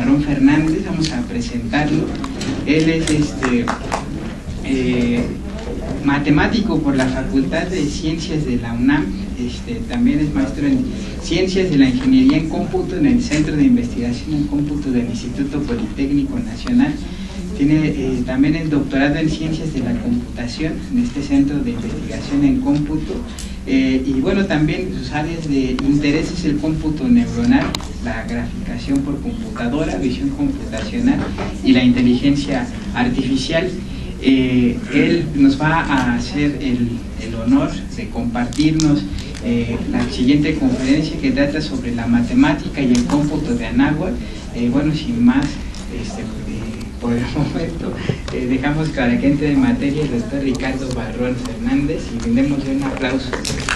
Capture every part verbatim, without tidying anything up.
Barrón Fernández, vamos a presentarlo. Él es este eh, matemático por la Facultad de Ciencias de la UNAM, este, también es maestro en Ciencias de la Ingeniería en Cómputo en el Centro de Investigación en Cómputo del Instituto Politécnico Nacional. Tiene eh, también el doctorado en Ciencias de la Computación en este Centro de Investigación en Cómputo. Eh, y bueno, también sus áreas de interés es el cómputo neuronal, la graficación por computadora, visión computacional y la inteligencia artificial. Eh, él nos va a hacer el, el honor de compartirnos eh, la siguiente conferencia, que trata sobre la matemática y el cómputo de Anáhuac. Eh, bueno, sin más, este, eh, por el momento eh, dejamos para que entre en materia el doctor Ricardo Barrón Fernández y brindémosle un aplauso.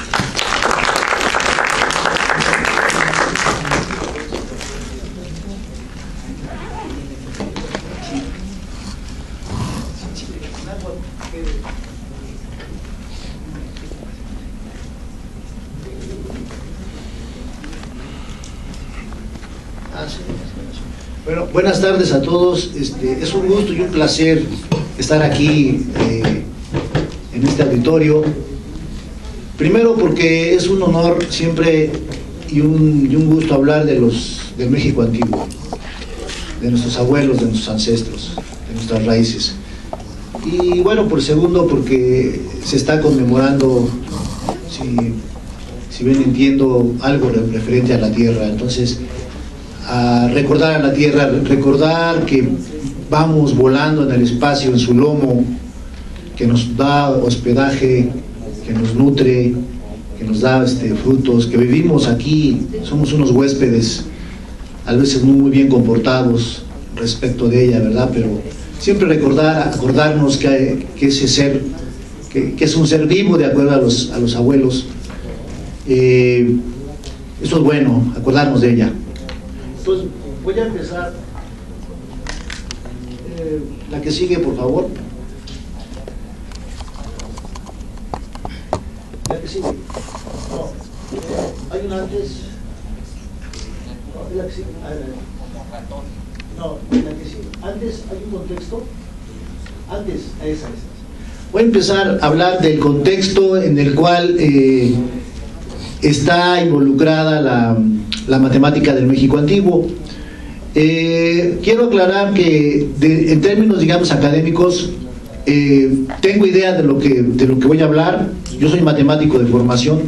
Bueno, buenas tardes a todos. Este, es un gusto y un placer estar aquí eh, en este auditorio. Primero porque es un honor siempre y un, y un gusto hablar de los del México antiguo, de nuestros abuelos, de nuestros ancestros, de nuestras raíces. Y bueno, por segundo porque se está conmemorando, si, si bien entiendo, algo referente a la tierra. Entonces, a recordar a la tierra, recordar que vamos volando en el espacio, en su lomo, que nos da hospedaje, que nos nutre, que nos da este, frutos, que vivimos aquí, somos unos huéspedes, a veces muy, muy bien comportados respecto de ella, ¿verdad? Pero siempre recordar, acordarnos que, que ese ser, que, que es un ser vivo de acuerdo a los, a los abuelos. Eh, eso es bueno, acordarnos de ella. Entonces, voy a empezar. Eh, la que sigue, por favor. La que sigue. No, hay una antes. No, la que sigue. No, la que sigue. Antes hay un contexto. Antes, esa, esa. Voy a empezar a hablar del contexto en el cual eh, está involucrada la, la matemática del México antiguo. Eh, quiero aclarar que de, en términos, digamos, académicos, eh, tengo idea de lo, que, de lo que voy a hablar. Yo soy matemático de formación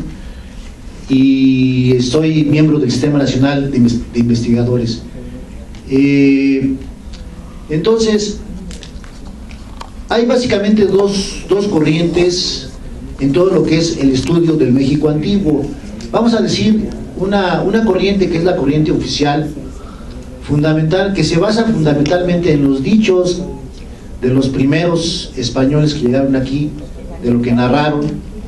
y soy miembro del Sistema Nacional de, de Investigadores. Eh, entonces, hay básicamente dos, dos corrientes en todo lo que es el estudio del México antiguo. Vamos a decir una, una corriente que es la corriente oficial, fundamental, que se basa fundamentalmente en los dichos de los primeros españoles que llegaron aquí, de lo que narraron,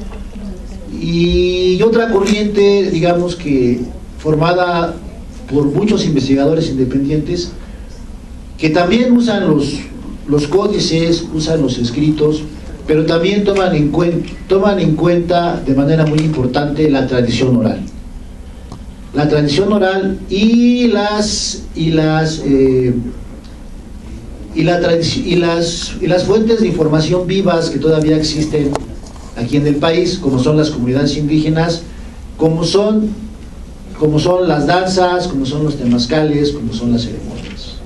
y otra corriente, digamos, que formada por muchos investigadores independientes que también usan los, los códices, usan los escritos, pero también toman en, cuen toman en cuenta de manera muy importante la tradición oral. La tradición oral y las y las eh, y, la y las y las fuentes de información vivas que todavía existen aquí en el país, como son las comunidades indígenas, como son como son las danzas, como son los temazcales, como son las ceremonias.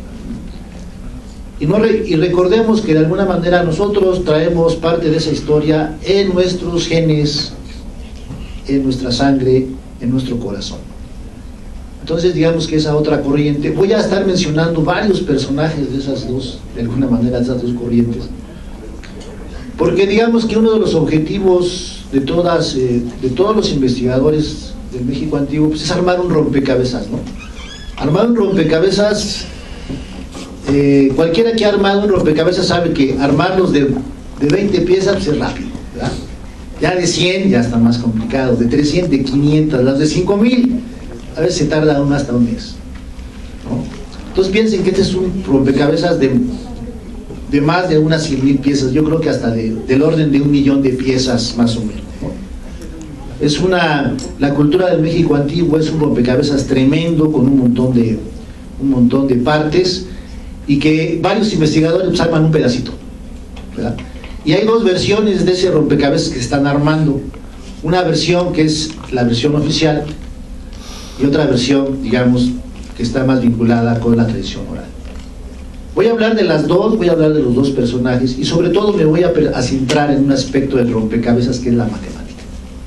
Y, no re, y recordemos que de alguna manera nosotros traemos parte de esa historia en nuestros genes, en nuestra sangre, en nuestro corazón. Entonces, digamos que esa otra corriente, voy a estar mencionando varios personajes de esas dos, de alguna manera, de esas dos corrientes, porque digamos que uno de los objetivos de todas, eh, de todos los investigadores del México antiguo, pues es armar un rompecabezas, ¿no? Armar un rompecabezas. Eh, cualquiera que ha armado un rompecabezas sabe que armarlos de, de veinte piezas pues es rápido, ¿verdad? Ya de cien ya está más complicado, de trescientas, de quinientas, las de cinco mil a veces se tarda aún hasta un mes, ¿no? Entonces piensen que este es un rompecabezas de, de más de unas cien mil piezas, yo creo que hasta de, del orden de un millón de piezas más o menos, ¿no? Es una, la cultura del México antiguo es un rompecabezas tremendo con un montón de un montón de partes y que varios investigadores pues, arman un pedacito, ¿verdad? Y hay dos versiones de ese rompecabezas que se están armando. Una versión que es la versión oficial y otra versión, digamos, que está más vinculada con la tradición oral. Voy a hablar de las dos, voy a hablar de los dos personajes y sobre todo me voy a, a centrar en un aspecto del rompecabezas que es la matemática.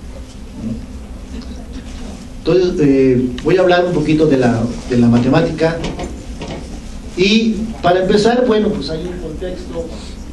Entonces, eh, voy a hablar un poquito de la, de la matemática y para empezar, bueno, pues hay un contexto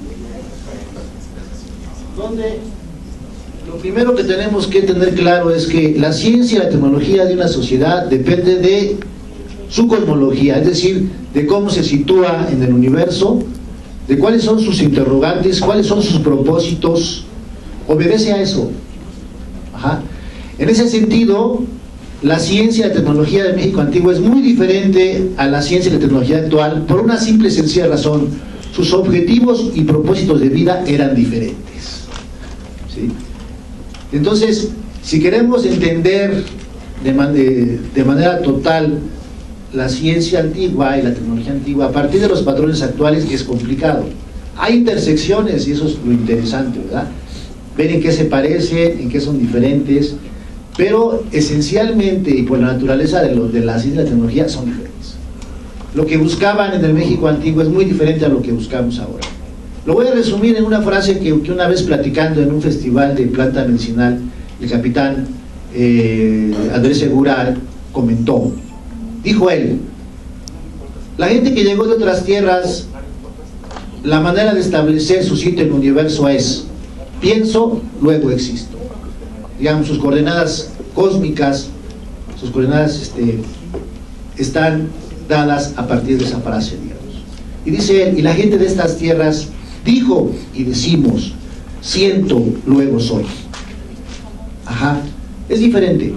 donde lo primero que tenemos que tener claro es que la ciencia y la tecnología de una sociedad depende de su cosmología, es decir, de cómo se sitúa en el universo, de cuáles son sus interrogantes, cuáles son sus propósitos, obedece a eso. Ajá. En ese sentido, la ciencia y la tecnología de México antiguo es muy diferente a la ciencia y la tecnología actual por una simple y sencilla razón: sus objetivos y propósitos de vida eran diferentes. ¿Sí? Entonces, si queremos entender de, man de, de manera total la ciencia antigua y la tecnología antigua a partir de los patrones actuales, es complicado. Hay intersecciones y eso es lo interesante, ¿verdad? Ver en qué se parecen, en qué son diferentes, pero esencialmente y por la naturaleza de, lo, de la ciencia y la tecnología son diferentes. Lo que buscaban en el México antiguo es muy diferente a lo que buscamos ahora. Lo voy a resumir en una frase que, que una vez platicando en un festival de planta medicinal, el capitán eh, Andrés Segura comentó. Dijo él: la gente que llegó de otras tierras, la manera de establecer su sitio en el universo es: pienso, luego existo. Digamos, sus coordenadas cósmicas, sus coordenadas este, están dadas a partir de esa frase, digamos. Y dice él: y la gente de estas tierras dijo y decimos: siento, luego soy. Ajá, es diferente.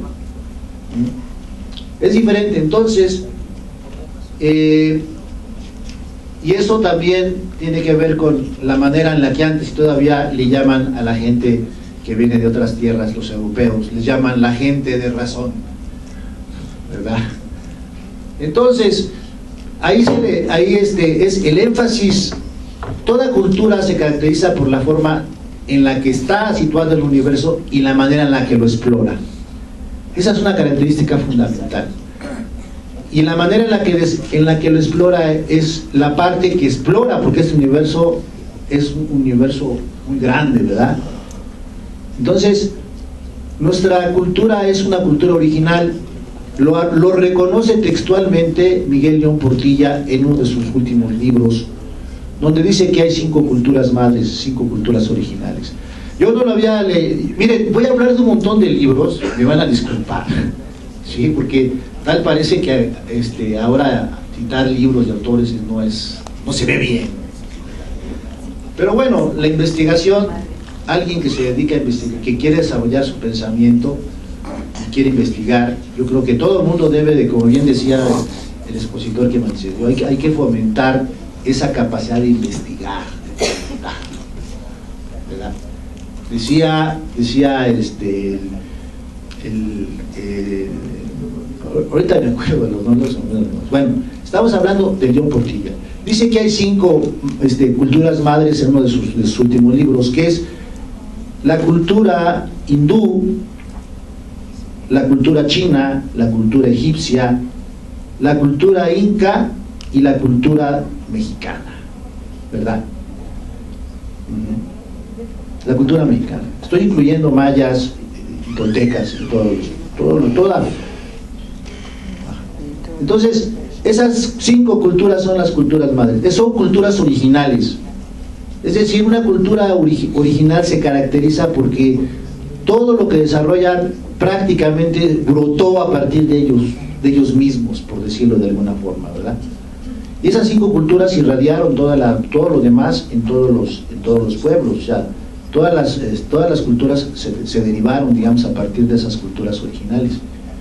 Es diferente, entonces, eh, y eso también tiene que ver con la manera en la que antes todavía le llaman a la gente que viene de otras tierras, los europeos, les llaman la gente de razón, ¿verdad? Entonces, ahí, se le, ahí este, es el énfasis. Toda cultura se caracteriza por la forma en la que está situado el universo y la manera en la que lo explora. Esa es una característica fundamental. Y la manera en la que, des, en la que lo explora es la parte que explora, porque este universo es un universo muy grande, ¿verdad? Entonces, nuestra cultura es una cultura original. Lo, lo reconoce textualmente Miguel León Portilla en uno de sus últimos libros, donde dice que hay cinco culturas madres, cinco culturas originales. Yo no lo había leído. Miren, voy a hablar de un montón de libros, me van a disculpar, ¿sí? Porque tal parece que este, ahora citar libros de autores no, es, no se ve bien. Pero bueno, la investigación, alguien que se dedica a investigar, que quiere desarrollar su pensamiento, quiere investigar, yo creo que todo el mundo debe de, como bien decía el expositor que me antecedió, hay que, hay que fomentar esa capacidad de investigar, de preguntar, ¿verdad? Decía, decía este, el, el, el, ahorita me acuerdo de los nombres, bueno, estamos hablando de León Portilla. Dice que hay cinco este, culturas madres en uno de sus, de sus últimos libros, que es la cultura hindú, la cultura china, la cultura egipcia, la cultura inca y la cultura mexicana, ¿verdad? La cultura mexicana. Estoy incluyendo mayas, toltecas, todo, todo, toda. Entonces, esas cinco culturas son las culturas madres. Son culturas originales. Es decir, una cultura ori original se caracteriza porque todo lo que desarrollan prácticamente brotó a partir de ellos, de ellos mismos, por decirlo de alguna forma, ¿verdad? Y esas cinco culturas irradiaron toda la, todo lo demás en todos los, en todos los pueblos. O sea, todas las, eh, todas las culturas se, se derivaron, digamos, a partir de esas culturas originales.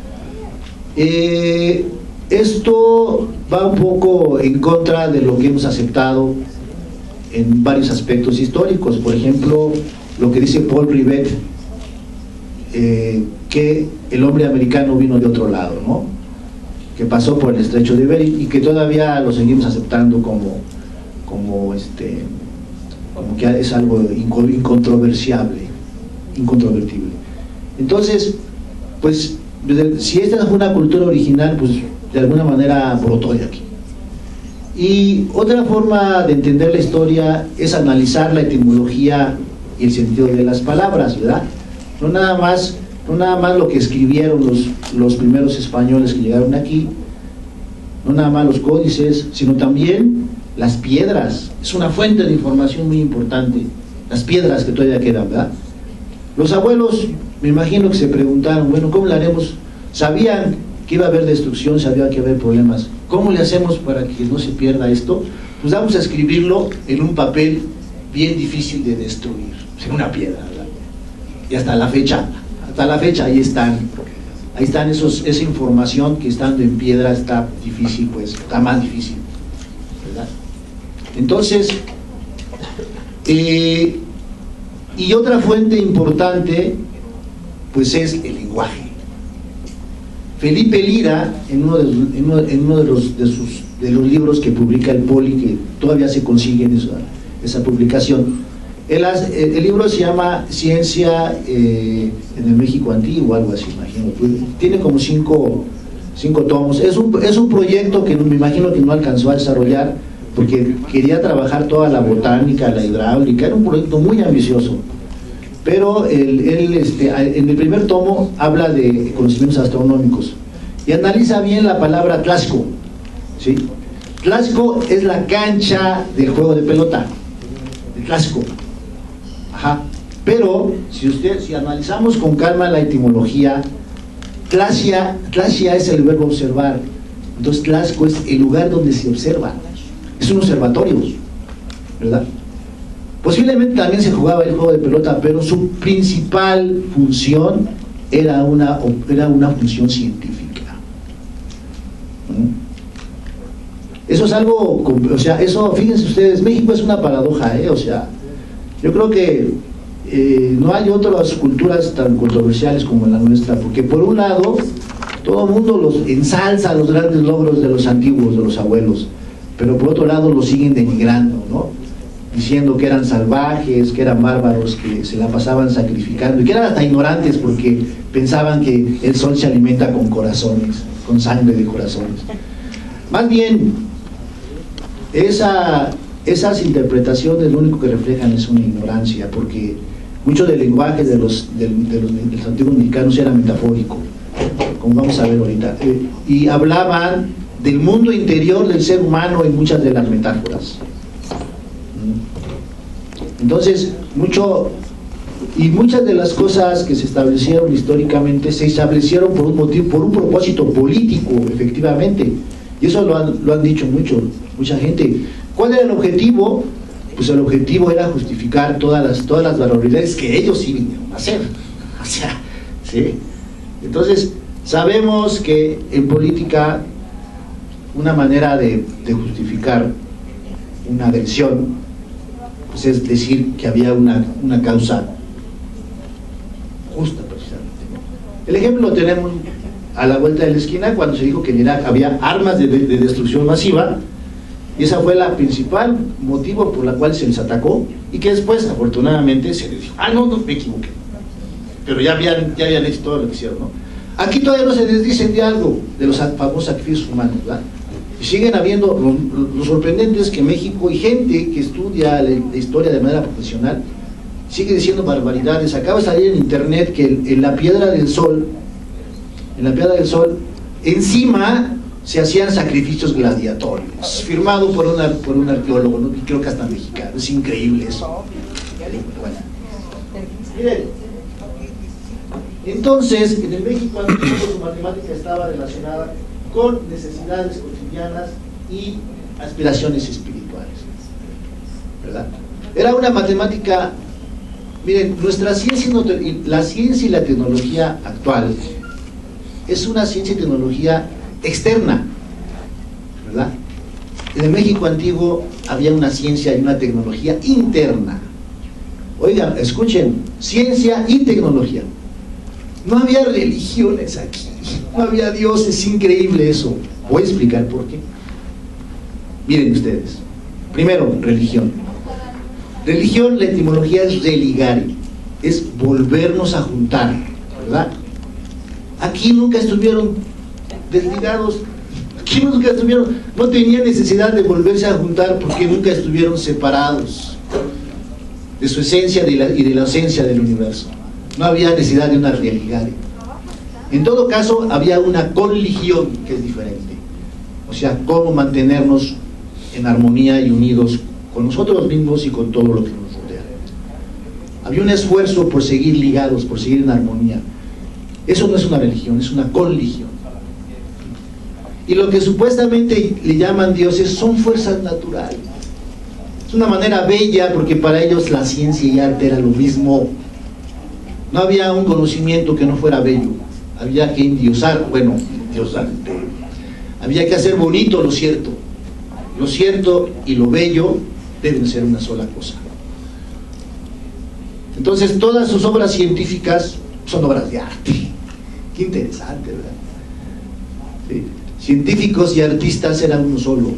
Eh, esto va un poco en contra de lo que hemos aceptado en varios aspectos históricos. Por ejemplo, lo que dice Paul Rivet, eh, que el hombre americano vino de otro lado, ¿no? que pasó por el estrecho de Bering y que todavía lo seguimos aceptando como, como, este, como que es algo incontroversiable, incontrovertible. Entonces, pues, si esta es una cultura original, pues de alguna manera brotó de aquí. Y otra forma de entender la historia es analizar la etimología y el sentido de las palabras, ¿verdad? No nada más, no nada más lo que escribieron los, los primeros españoles que llegaron aquí, no nada más los códices, sino también las piedras. Es una fuente de información muy importante, las piedras que todavía quedan, ¿verdad? Los abuelos, me imagino que se preguntaron, bueno, ¿cómo le haremos? Sabían que iba a haber destrucción, sabía que iba a haber problemas. ¿Cómo le hacemos para que no se pierda esto? Pues vamos a escribirlo en un papel bien difícil de destruir, en una piedra, ¿verdad? Y hasta la fecha, hasta la fecha ahí están, ahí están esos, esa información que estando en piedra está difícil, pues, está más difícil, ¿verdad? Entonces, eh, y otra fuente importante, pues es el lenguaje. Felipe Lira, en uno de, en uno, en uno de, los, de, sus, de los libros que publica el Poli, que todavía se consigue en esa, esa publicación, el, el libro se llama Ciencia eh, en el México Antiguo, algo así, imagino. Tiene como cinco, cinco tomos. Es un, es un proyecto que me imagino que no alcanzó a desarrollar porque quería trabajar toda la botánica, la hidráulica, era un proyecto muy ambicioso. Pero él, él, este, en el primer tomo habla de conocimientos astronómicos y analiza bien la palabra Tlaxco, ¿sí? Tlaxco es la cancha del juego de pelota, de Tlaxco. Ajá. Pero si usted, si analizamos con calma la etimología, Tlaxia, Tlaxia es el verbo observar, entonces Tlaxco es el lugar donde se observa, es un observatorio, ¿verdad? Posiblemente también se jugaba el juego de pelota, pero su principal función era una, era una función científica. Eso es algo, o sea, eso, fíjense ustedes, México es una paradoja, ¿eh? O sea, yo creo que eh, no hay otras culturas tan controversiales como la nuestra, porque por un lado, todo el mundo los ensalza los grandes logros de los antiguos, de los abuelos, pero por otro lado los siguen denigrando, ¿no? Diciendo que eran salvajes, que eran bárbaros, que se la pasaban sacrificando y que eran hasta ignorantes porque pensaban que el sol se alimenta con corazones, con sangre de corazones. Más bien, esa, esas interpretaciones lo único que reflejan es una ignorancia, porque mucho del lenguaje de los, de, de los, de los antiguos mexicanos era metafórico, como vamos a ver ahorita, eh, y hablaban del mundo interior del ser humano en muchas de las metáforas. Entonces, mucho, y muchas de las cosas que se establecieron históricamente se establecieron por un motivo, por un propósito político, efectivamente, y eso lo han, lo han dicho mucho, mucha gente. ¿Cuál era el objetivo? Pues el objetivo era justificar todas las, todas las barbaridades que ellos sí vinieron a hacer. O sea, ¿sí? Entonces, sabemos que en política una manera de, de justificar una agresión pues es decir que había una, una causa justa, precisamente, ¿no? El ejemplo lo tenemos a la vuelta de la esquina cuando se dijo que en Irak había armas de, de, de destrucción masiva, y esa fue la principal motivo por la cual se les atacó, y que después afortunadamente se les dijo, ah no, no me equivoqué, pero ya habían, ya habían hecho todo lo que hicieron, ¿no? Aquí todavía no se les dicen de algo de los famosos sacrificios humanos, ¿verdad? Y siguen habiendo, lo, lo sorprendente es que México y gente que estudia la, la historia de manera profesional sigue diciendo barbaridades. Acaba de salir en internet que en, en la Piedra del Sol, en la Piedra del Sol, encima se hacían sacrificios gladiatorios, firmado por, una, por un arqueólogo, ¿no? Y creo que hasta mexicano. Es increíble eso. Bueno. Miren, entonces, en el México antiguo su matemática estaba relacionada con necesidades cotidianas y aspiraciones espirituales, ¿verdad? Era una matemática, miren, nuestra ciencia, la ciencia y la tecnología actual es una ciencia y tecnología externa, ¿verdad? En el México antiguo había una ciencia y una tecnología interna. Oigan, escuchen, ciencia y tecnología. No había religiones aquí. no había Dios, es increíble eso. Voy a explicar por qué. Miren ustedes, primero, religión. Religión, la etimología es religare, es volvernos a juntar, ¿verdad? Aquí nunca estuvieron desligados, aquí nunca estuvieron, no tenían necesidad de volverse a juntar porque nunca estuvieron separados de su esencia de la, y de la esencia del universo. No había necesidad de una religare. En todo caso, había una coligión que es diferente. O sea, cómo mantenernos en armonía y unidos con nosotros mismos y con todo lo que nos rodea. Había un esfuerzo por seguir ligados, por seguir en armonía. Eso no es una religión, es una coligión. Y lo que supuestamente le llaman dioses son fuerzas naturales. Es una manera bella porque para ellos la ciencia y arte era lo mismo. No había un conocimiento que no fuera bello. Había que endiosar, bueno, endiosar, había que hacer bonito lo cierto. Lo cierto y lo bello deben ser una sola cosa. Entonces todas sus obras científicas son obras de arte. Qué interesante, ¿verdad? Sí. Científicos y artistas eran uno solo.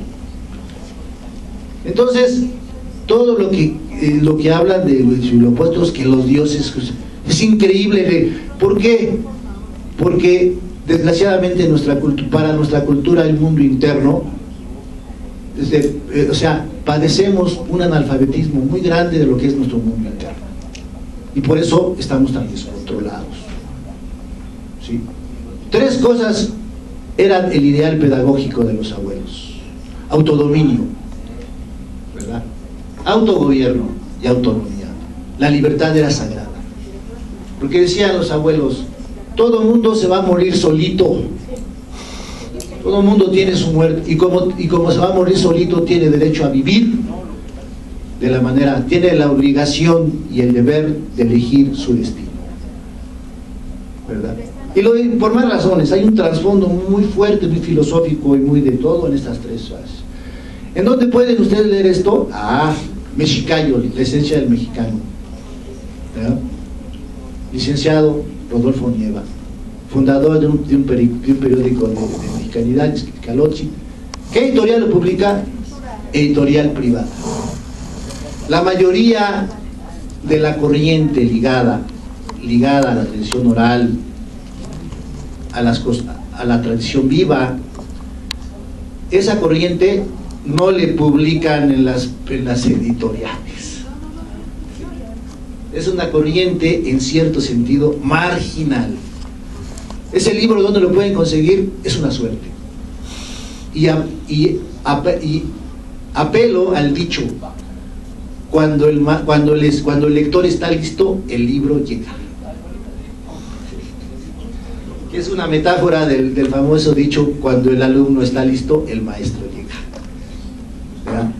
Entonces todo lo que eh, lo que hablan de los opuestos, que los dioses, es increíble. ¿Por qué? Porque desgraciadamente nuestra para nuestra cultura, el mundo interno, desde, eh, o sea, padecemos un analfabetismo muy grande de lo que es nuestro mundo interno, y por eso estamos tan descontrolados, ¿sí? Tres cosas eran el ideal pedagógico de los abuelos: autodominio, ¿verdad?, autogobierno y autonomía. La libertad era sagrada, porque decían los abuelos: todo mundo se va a morir solito, todo mundo tiene su muerte, y como, y como se va a morir solito, tiene derecho a vivir de la manera, tiene la obligación y el deber de elegir su destino, ¿verdad? Y lo, por más razones, hay un trasfondo muy fuerte, muy filosófico y muy de todo en estas tres fases. ¿En dónde pueden ustedes leer esto? Ah, Mexicayo, la esencia del mexicano, ¿verdad? Licenciado Rodolfo Nieva, fundador de un, de un, peri, de un periódico de, de mexicanidad, Calochi. ¿Qué editorial lo publica? Editorial privada. La mayoría de la corriente ligada, ligada a la tradición oral, a, las, a la tradición viva, esa corriente no le publican en las, en las editoriales. Es una corriente en cierto sentido marginal. Ese libro, ¿dónde lo pueden conseguir? Es una suerte. Y, a, y, a, y apelo al dicho: cuando el, cuando, les, cuando el lector está listo, el libro llega. Es una metáfora del, del famoso dicho: cuando el alumno está listo, el maestro llega, ¿verdad?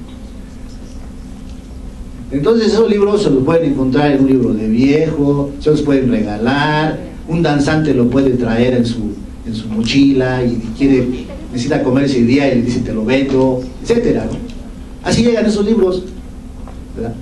Entonces esos libros se los pueden encontrar en un libro de viejo, se los pueden regalar, un danzante lo puede traer en su, en su mochila y quiere, necesita comer ese día y le dice: te lo vendo, etcétera, ¿no? Así llegan esos libros, ¿verdad?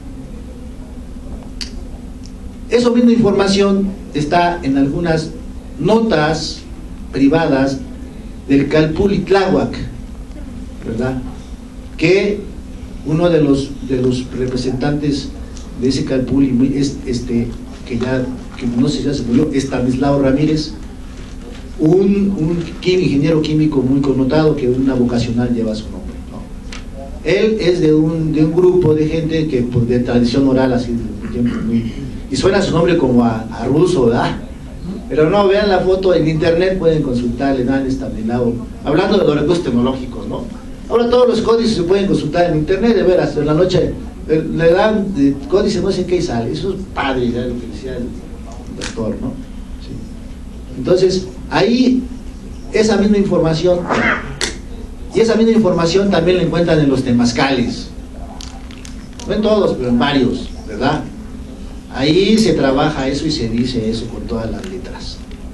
Esa misma información está en algunas notas privadas del Calpulli Tláhuac, ¿verdad?, que uno de los, de los representantes de ese Calpulli es este, que ya, que no sé si ya se murió, Estanislao Ramírez, un, un quim, ingeniero químico muy connotado, que una vocacional lleva su nombre, ¿no? Él es de un, de un grupo de gente que, pues, de tradición oral, así de tiempo muy, y suena su nombre como a, a ruso, ¿verdad? Pero no, vean la foto en internet, pueden consultar, le dan Estanislao, hablando de los recursos tecnológicos, ¿no? Ahora todos los códices se pueden consultar en internet, de veras, en la noche le dan eh, códice, no sé qué, y sale. Eso es padre, ya lo que decía el doctor, ¿no? Sí. Entonces, ahí, esa misma información, y esa misma información también la encuentran en los temazcales. No en todos, pero en varios, ¿verdad? Ahí se trabaja eso y se dice eso con todas las letras.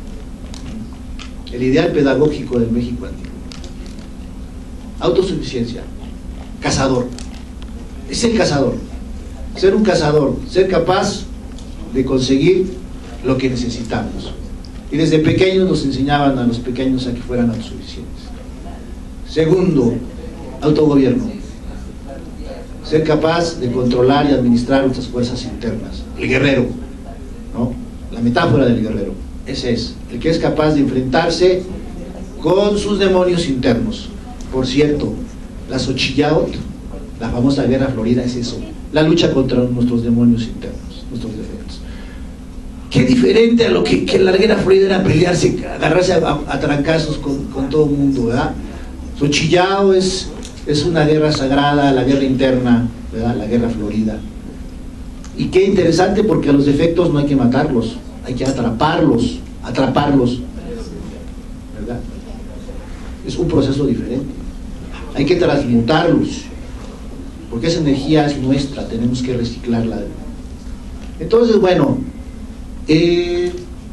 El ideal pedagógico del México antiguo: autosuficiencia, cazador. Es el cazador, ser un cazador, ser capaz de conseguir lo que necesitamos. Y desde pequeños nos enseñaban a los pequeños a que fueran autosuficientes. Segundo, autogobierno. Ser capaz de controlar y administrar nuestras fuerzas internas. El guerrero, ¿no? La metáfora del guerrero. Ese es, el que es capaz de enfrentarse con sus demonios internos. Por cierto, la Xochillaot, la famosa guerra florida, es eso, la lucha contra nuestros demonios internos, nuestros defectos. Qué diferente a lo que, que la guerra florida era pelearse, agarrarse a, a trancazos con, con todo el mundo, ¿verdad? Xochillaot es, es una guerra sagrada, la guerra interna, ¿verdad? La guerra florida. Y qué interesante, porque a los defectos no hay que matarlos, hay que atraparlos, atraparlos, ¿verdad? Es un proceso diferente. Hay que transmutarlos, porque esa energía es nuestra, tenemos que reciclarla. Entonces, bueno, eh,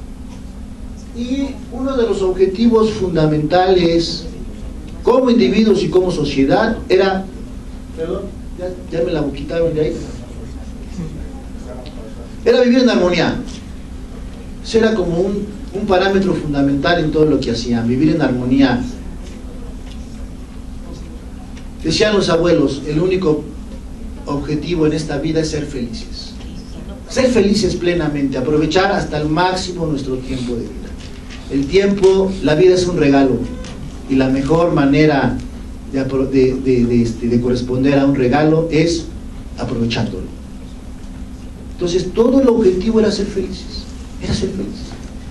y uno de los objetivos fundamentales como individuos y como sociedad era, perdón, ya, ya me la quitaron de ahí, era vivir en armonía. Eso era como un, un parámetro fundamental en todo lo que hacían, vivir en armonía. Decían los abuelos, el único objetivo en esta vida es ser felices. Ser felices plenamente, aprovechar hasta el máximo nuestro tiempo de vida. El tiempo, la vida es un regalo, y la mejor manera de, de, de, de, este, de corresponder a un regalo es aprovechándolo. Entonces todo el objetivo era ser felices, era ser felices.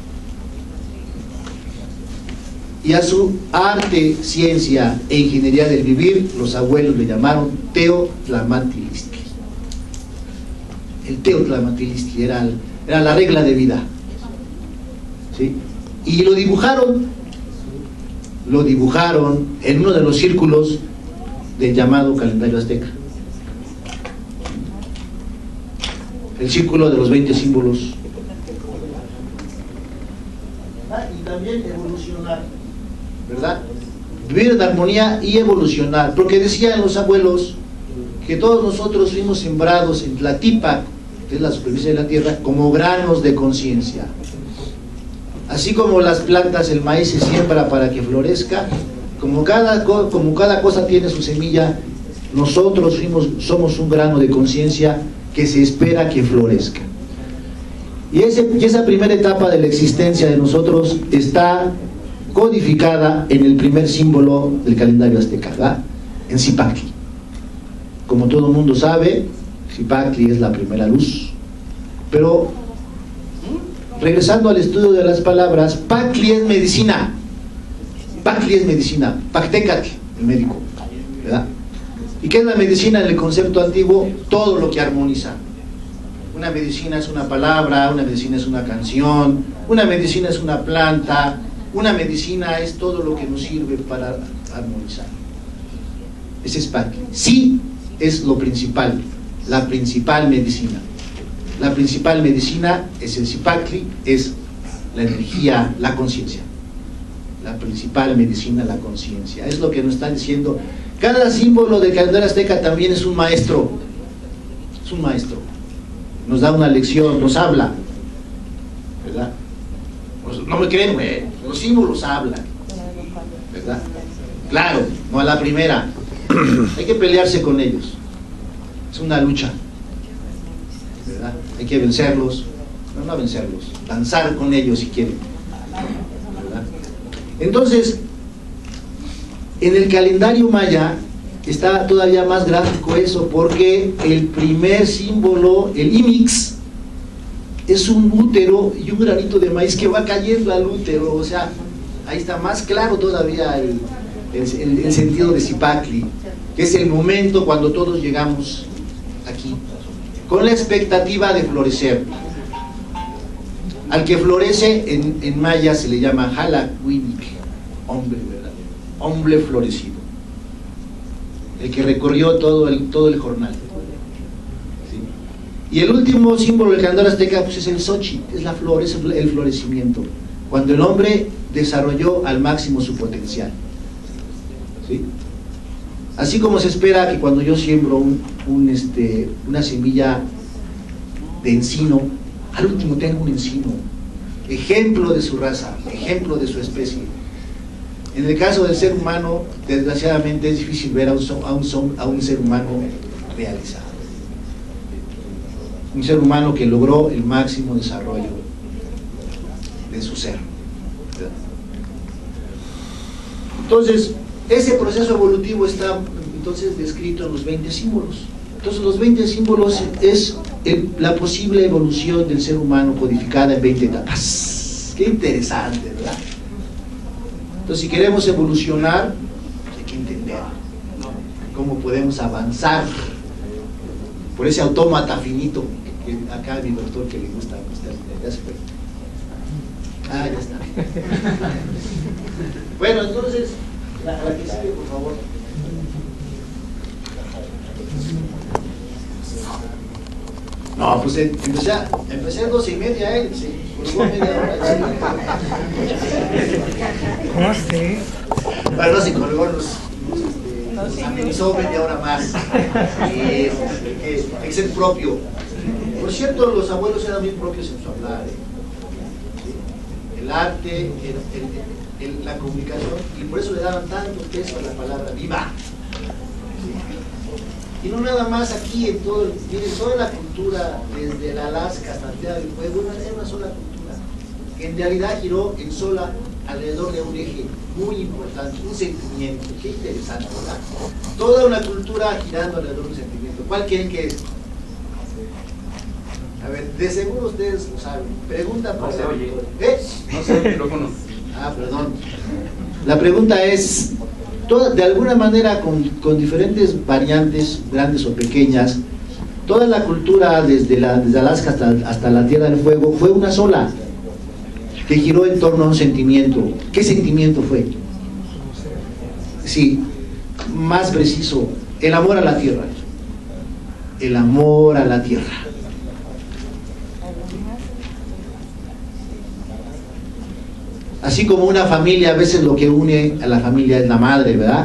Y a su arte, ciencia e ingeniería del vivir, los abuelos le llamaron Teotlamantilistli. El Teotlamantilistli era, era la regla de vida, ¿sí? Y lo dibujaron, lo dibujaron en uno de los círculos del llamado calendario azteca. El círculo de los veinte símbolos. Y también evolucionar, ¿verdad? Vivir en armonía y evolucionar, porque decían los abuelos que todos nosotros fuimos sembrados en Tlatípac, que es la superficie de la tierra, como granos de conciencia. Así como las plantas, el maíz se siembra para que florezca, como cada, como cada cosa tiene su semilla, nosotros fuimos, somos un grano de conciencia que se espera que florezca. Y, ese, y esa primera etapa de la existencia de nosotros está codificada en el primer símbolo del calendario azteca, ¿verdad? En Zipactli. Como todo el mundo sabe, Zipactli es la primera luz. Pero, regresando al estudio de las palabras, Pactli es medicina. Pactli es medicina. Pactecatl, el médico, ¿verdad? ¿Y qué es la medicina en el concepto antiguo? Todo lo que armoniza. Una medicina es una palabra, una medicina es una canción, una medicina es una planta, una medicina es todo lo que nos sirve para armonizar. Ese es Pactli. Sí es lo principal, la principal medicina. La principal medicina es el Zipactli, es la energía, la conciencia. La principal medicina, la conciencia. Es lo que nos están diciendo. Cada símbolo del calendario azteca también es un maestro. Es un maestro. Nos da una lección, nos habla, ¿verdad? No me creen, güey. Los símbolos hablan, ¿verdad? Claro, no a la primera. Hay que pelearse con ellos. Es una lucha, ¿verdad? Hay que vencerlos, no, no vencerlos, danzar con ellos si quieren, ¿verdad? Entonces, en el calendario maya está todavía más gráfico eso, porque el primer símbolo, el Imix, es un útero y un granito de maíz que va cayendo al útero. O sea, ahí está más claro todavía el, el, el sentido de Zipactli, que es el momento cuando todos llegamos aquí, con la expectativa de florecer. Al que florece en, en maya se le llama Halakwinnik, hombre, ¿verdad? Hombre florecido, el que recorrió todo el, todo el jornal. ¿Sí? Y el último símbolo del calendario azteca pues es el Xochitl, es la flor, es el florecimiento, cuando el hombre desarrolló al máximo su potencial. ¿Sí? Así como se espera que cuando yo siembro un, un, este, una semilla de encino, al último tengo un encino. ejemplo de su raza, ejemplo de su especie. En el caso del ser humano, desgraciadamente es difícil ver a un, a un, a un ser humano realizado. Un ser humano que logró el máximo desarrollo de su ser. Entonces, ese proceso evolutivo está entonces descrito en los veinte símbolos. Entonces, los veinte símbolos es el, la posible evolución del ser humano codificada en veinte etapas. Qué interesante, ¿verdad? Entonces, si queremos evolucionar, hay que entender cómo podemos avanzar por ese autómata finito que acá mi doctor que le gusta, ya se fue. Ah, ya está. Bueno, entonces, la, la que sigue, por favor. No, pues empecé a, empecé a doce y media, él se colgó media hora. ¿Cómo sé? Bueno, no se colgó, nos, nos, nos amenizó media hora más. Y eh, eh, hay que ser propio. Por cierto, los abuelos eran bien propios en su hablar. ¿eh? El arte, el, el, el, la comunicación, y por eso le daban tanto peso a la palabra viva. Y no nada más aquí, en todo, miren, toda la cultura, desde el Alaska hasta el Tierra del Fuego, es una sola cultura, que en realidad giró en sola alrededor de un eje muy importante, un sentimiento. Qué interesante, ¿verdad? Toda una cultura girando alrededor de un sentimiento. ¿Cuál creen que es? A ver, de seguro ustedes lo saben. Pregunta para... No se oye. ¿Eh? No sé el micrófono. Ah, perdón. La pregunta es, toda, de alguna manera, con, con diferentes variantes, grandes o pequeñas, toda la cultura, desde, la, desde Alaska hasta, hasta la Tierra del Fuego, fue una sola, que giró en torno a un sentimiento. ¿Qué sentimiento fue? Sí, más preciso, el amor a la tierra. El amor a la tierra. Así como una familia, a veces lo que une a la familia es la madre, ¿verdad?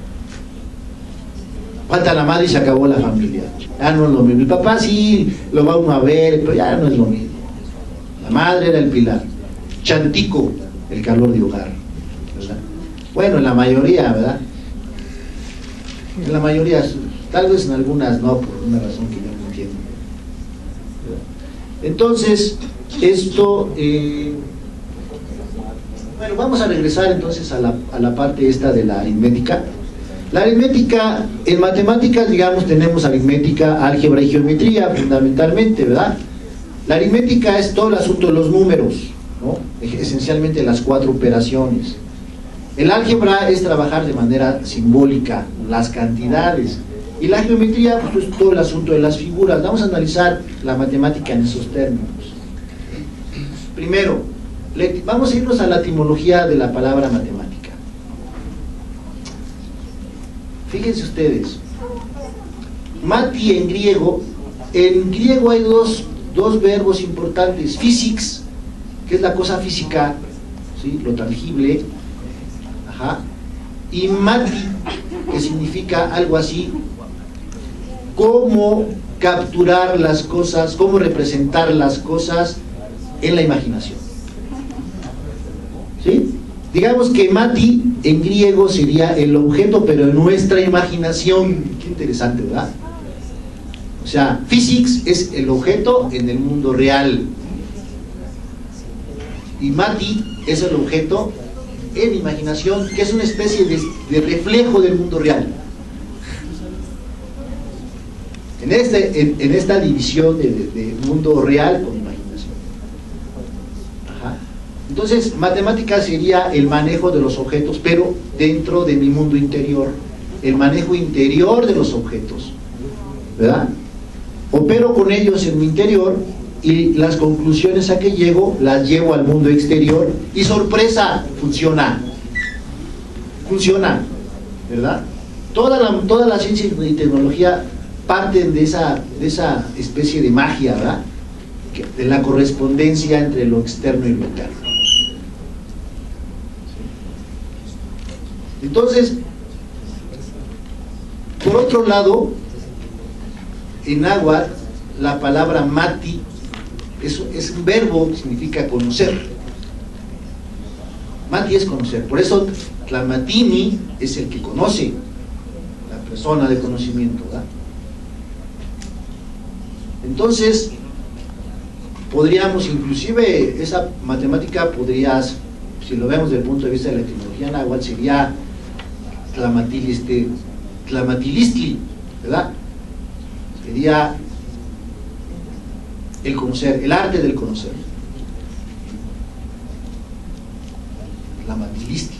Falta la madre y se acabó la familia. Ya no es lo mismo. Mi papá sí lo va uno a ver, pero ya no es lo mismo. La madre era el pilar. Chantico, el calor de hogar, ¿verdad? Bueno, en la mayoría, ¿verdad? En la mayoría, tal vez en algunas no, por una razón que yo no entiendo. Entonces, esto... Eh, Bueno, vamos a regresar entonces a la, a la parte esta de la aritmética. La aritmética, en matemáticas, digamos, tenemos aritmética, álgebra y geometría, fundamentalmente, ¿verdad? La aritmética es todo el asunto de los números, ¿no? Esencialmente las cuatro operaciones. El álgebra es trabajar de manera simbólica, las cantidades. Y la geometría, pues, es todo el asunto de las figuras. Vamos a analizar la matemática en esos términos. Primero, vamos a irnos a la etimología de la palabra matemática. Fíjense ustedes, mati en griego, en griego hay dos, dos verbos importantes, physics, que es la cosa física, ¿sí? Lo tangible, ajá, y mati, que significa algo así, cómo capturar las cosas, cómo representar las cosas en la imaginación. ¿Sí? Digamos que mati en griego sería el objeto, pero en nuestra imaginación. Qué interesante, ¿verdad? O sea, physics es el objeto en el mundo real. Y mati es el objeto en imaginación, que es una especie de, de reflejo del mundo real. En, este, en, en esta división de, de, de mundo real con imaginación. Ajá. Entonces, matemática sería el manejo de los objetos, pero dentro de mi mundo interior, el manejo interior de los objetos, ¿verdad? Opero con ellos en mi interior y las conclusiones a que llego las llevo al mundo exterior y sorpresa, funciona, funciona, ¿verdad? Toda la, toda la ciencia y tecnología parten de esa, de esa especie de magia, ¿verdad? De la correspondencia entre lo externo y lo interno. Entonces, por otro lado, en náhuatl, la palabra mati es, es un verbo que significa conocer. Mati es conocer, por eso Tlamatini es el que conoce, la persona de conocimiento, ¿verdad? Entonces, podríamos, inclusive, esa matemática podrías, si lo vemos desde el punto de vista de la etimología náhuatl, sería Tlamatiliste, Tlamatilistli, ¿verdad? Sería el conocer, el arte del conocer. Tlamatilistli,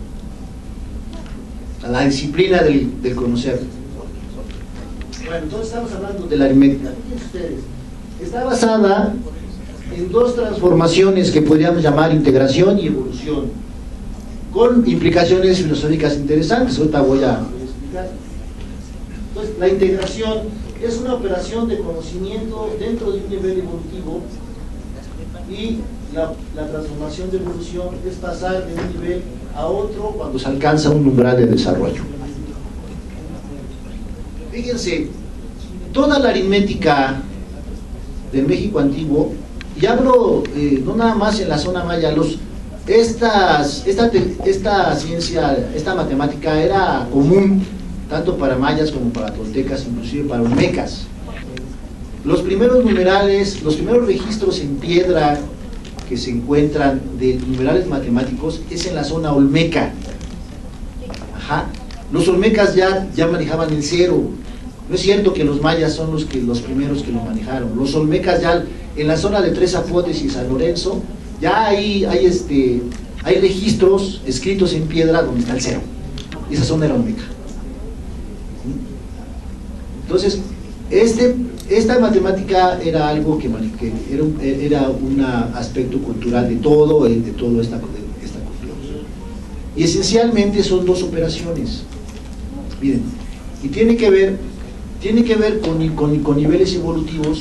la disciplina del, del conocer. Bueno, entonces estamos hablando de la aritmética. Fíjense ustedes, está basada en dos transformaciones que podríamos llamar integración y evolución, con implicaciones filosóficas interesantes. Ahorita voy a explicar. Entonces, la integración es una operación de conocimiento dentro de un nivel evolutivo, y la, la transformación de evolución es pasar de un nivel a otro cuando se alcanza un umbral de desarrollo. Fíjense, toda la aritmética del México antiguo, y hablo eh, no nada más en la zona maya, los, estas, esta, esta ciencia, esta matemática era común tanto para mayas como para toltecas, inclusive para olmecas. Los primeros numerales, los primeros registros en piedra que se encuentran de numerales matemáticos es en la zona olmeca. Ajá. Los olmecas ya, ya manejaban el cero. No es cierto que los mayas son los, que, los primeros que lo manejaron. Los olmecas ya en la zona de Tres Zapotes y San Lorenzo, ya hay, hay, este, hay registros escritos en piedra donde está el cero. Y esa zona era olmeca. Entonces, este, esta matemática era algo que, que era, un, era un aspecto cultural de todo, de toda esta, de esta cultura. Y esencialmente son dos operaciones. Miren, y tiene que ver, tiene que ver con, con, con niveles evolutivos.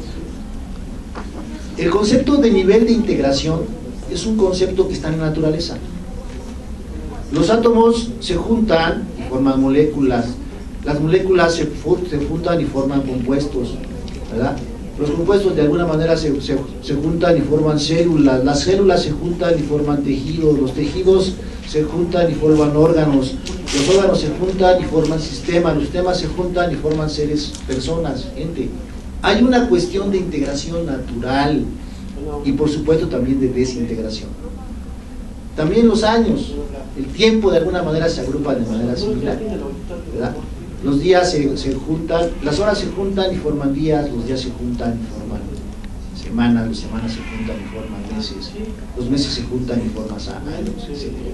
El concepto de nivel de integración es un concepto que está en la naturaleza. Los átomos se juntan y forman moléculas. Las moléculas se, se juntan y forman compuestos, ¿verdad? Los compuestos de alguna manera se, se, se juntan y forman células. Las células se juntan y forman tejidos. Los tejidos se juntan y forman órganos. Los órganos se juntan y forman sistemas. Los sistemas se juntan y forman seres, personas, gente. Hay una cuestión de integración natural y por supuesto también de desintegración. También los años, el tiempo de alguna manera se agrupa de manera similar, ¿verdad? Los días se, se juntan, las horas se juntan y forman días, los días se juntan y forman semanas, las semanas se juntan y forman meses, los meses se juntan y forman años, etcétera.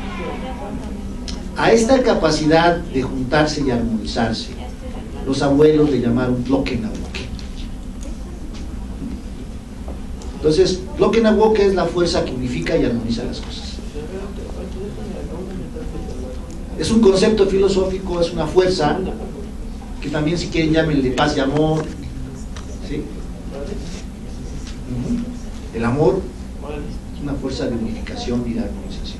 A esta capacidad de juntarse y armonizarse, los abuelos le llamaron Tloquenahuoque. Entonces, Tloquenahuoque es la fuerza que unifica y armoniza las cosas. Es un concepto filosófico, es una fuerza que también, si quieren, llámenle paz y amor, ¿sí? Uh-huh. El amor es una fuerza de unificación y de armonización.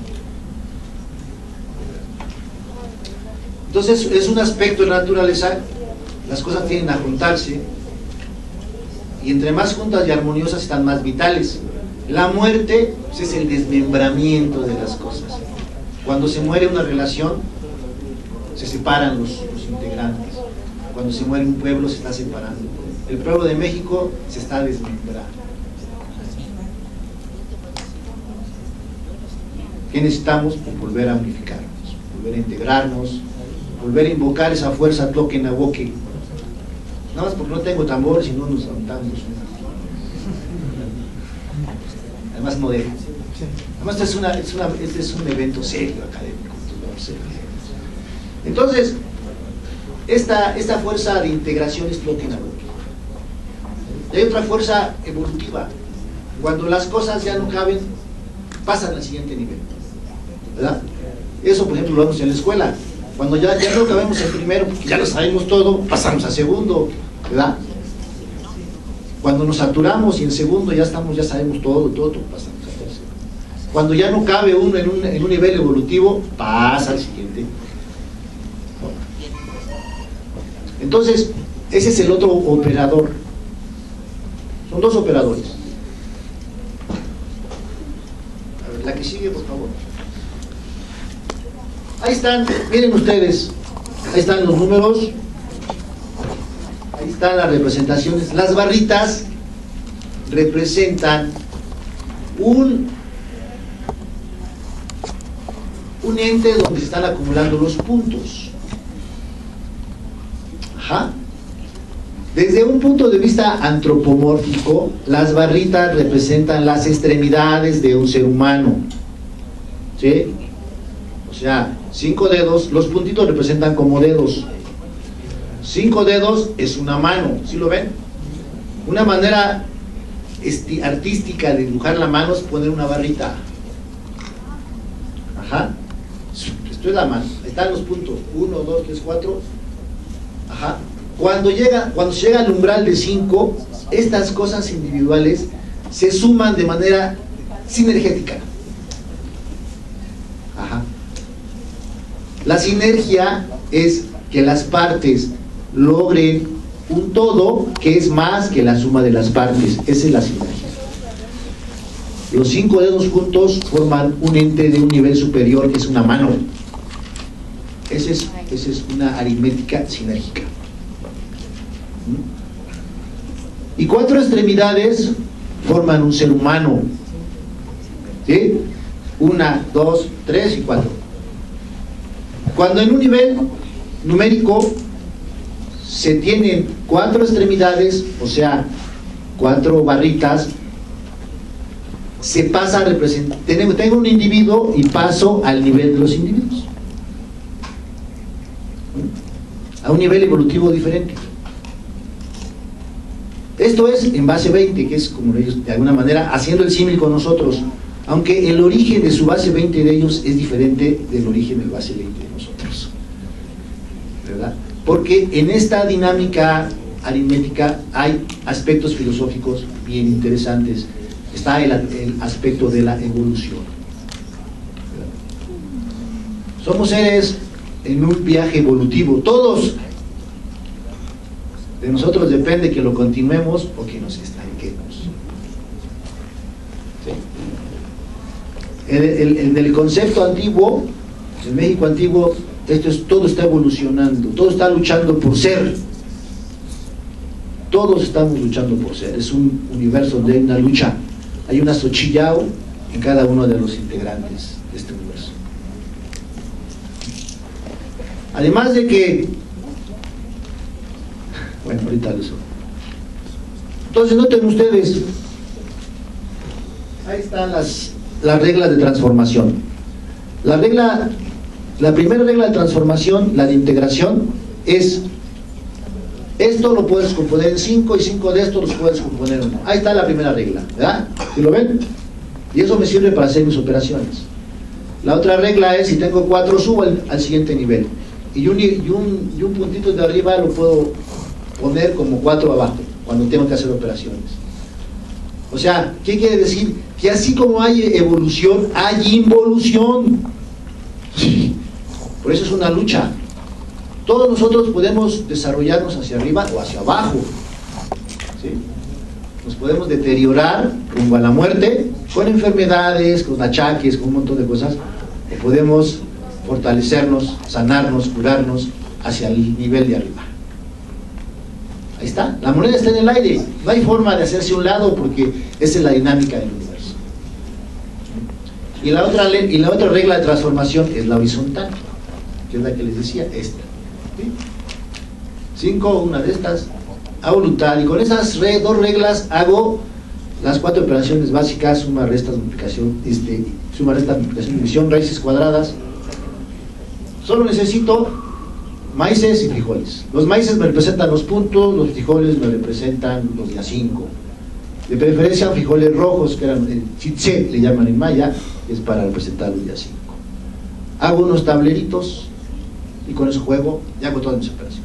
Entonces, es un aspecto de la naturaleza, las cosas tienden a juntarse, y entre más juntas y armoniosas están más vitales. La muerte, pues, es el desmembramiento de las cosas. Cuando se muere una relación, se separan los, los integrantes. Cuando se muere un pueblo, se está separando. El pueblo de México se está desmembrando. ¿Qué necesitamos? Pues volver a unificarnos, volver a integrarnos, volver a invocar esa fuerza Tloquenahuoque. Nada más porque no tengo tambores y no nos aventamos. Además moderno. Además este es, una, es, una, este es un evento serio académico. Entonces, esta, esta fuerza de integración es Tloquenahuoque. Y hay otra fuerza evolutiva. Cuando las cosas ya no caben, pasan al siguiente nivel, ¿verdad? Eso, por ejemplo, lo vemos en la escuela. Cuando ya, ya no cabemos en primero, porque ya lo sabemos todo, pasamos a segundo, ¿verdad? Cuando nos saturamos y en segundo ya estamos, ya sabemos todo, todo, todo pasamos a tercero. Cuando ya no cabe uno en un, en un nivel evolutivo, pasa al siguiente. Entonces, ese es el otro operador. Son dos operadores. A ver, la que que sigue, por favor. Ahí están, miren ustedes, ahí están los números, ahí están las representaciones. Las barritas representan un, un ente donde se están acumulando los puntos. Ajá. Desde un punto de vista antropomórfico, las barritas representan las extremidades de un ser humano, ¿sí? O sea, cinco dedos, los puntitos representan como dedos. Cinco dedos es una mano, ¿sí lo ven? Una manera artística de dibujar la mano es poner una barrita. Ajá. Esto es la mano, ahí están los puntos, uno, dos, tres, cuatro. Ajá. Cuando llega, cuando se llega al umbral de cinco, estas cosas individuales se suman de manera sinergética. Ajá. La sinergia es que las partes logren un todo que es más que la suma de las partes. Esa es la sinergia. Los cinco dedos juntos forman un ente de un nivel superior que es una mano. Esa es, esa es una aritmética sinérgica. Y cuatro extremidades forman un ser humano, ¿sí? Una, dos, tres y cuatro. Cuando en un nivel numérico se tienen cuatro extremidades, o sea, cuatro barritas, se pasa a representar, tengo, tengo un individuo y paso al nivel de los individuos, a un nivel evolutivo diferente. Esto es en base veinte, que es como ellos, de alguna manera, haciendo el símil con nosotros, aunque el origen de su base veinte de ellos es diferente del origen del base veinte de nosotros, ¿verdad? Porque en esta dinámica aritmética hay aspectos filosóficos bien interesantes. Está el, el aspecto de la evolución, ¿verdad? Somos seres en un viaje evolutivo, todos. De nosotros depende que lo continuemos o que nos estanquemos. ¿Sí? En el, el, el concepto antiguo, en México antiguo, esto es, todo está evolucionando, todo está luchando por ser. Todos estamos luchando por ser. Es un universo donde hay una lucha, hay una Xochillao en cada uno de los integrantes de este universo. Además de que, bueno, ahorita lo subo. Entonces noten ustedes, ahí están las, las reglas de transformación. La regla, la primera regla de transformación, la de integración, es esto lo puedes componer en cinco y cinco de estos los puedes componer en uno. Ahí está la primera regla, ¿verdad? ¿Sí lo ven? Y eso me sirve para hacer mis operaciones. La otra regla es, si tengo cuatro, subo al, al siguiente nivel. Y un, y, un, y un puntito de arriba lo puedo poner como cuatro abajo, cuando tengo que hacer operaciones. O sea, ¿qué quiere decir? Que así como hay evolución, hay involución. Por eso es una lucha. Todos nosotros podemos desarrollarnos hacia arriba o hacia abajo, ¿sí? Nos podemos deteriorar rumbo a la muerte con enfermedades, con achaques, con un montón de cosas, o podemos fortalecernos, sanarnos, curarnos hacia el nivel de arriba. Ahí está, la moneda está en el aire, no hay forma de hacerse a un lado porque esa es la dinámica del universo. Y la otra, y la otra regla de transformación es la horizontal, que es la que les decía, esta. ¿Sí? Cinco, una de estas, a voluntad, y con esas re, dos reglas hago las cuatro operaciones básicas: suma, resta, multiplicación, este, suma, resta, multiplicación, división, raíces cuadradas. Solo necesito maíces y frijoles. Los maíces me representan los puntos, los frijoles me representan los de a cinco. De preferencia frijoles rojos, que eran el chitse, le llaman en maya, es para representar los de a cinco. Hago unos tableritos y con eso juego y hago todas mis operaciones.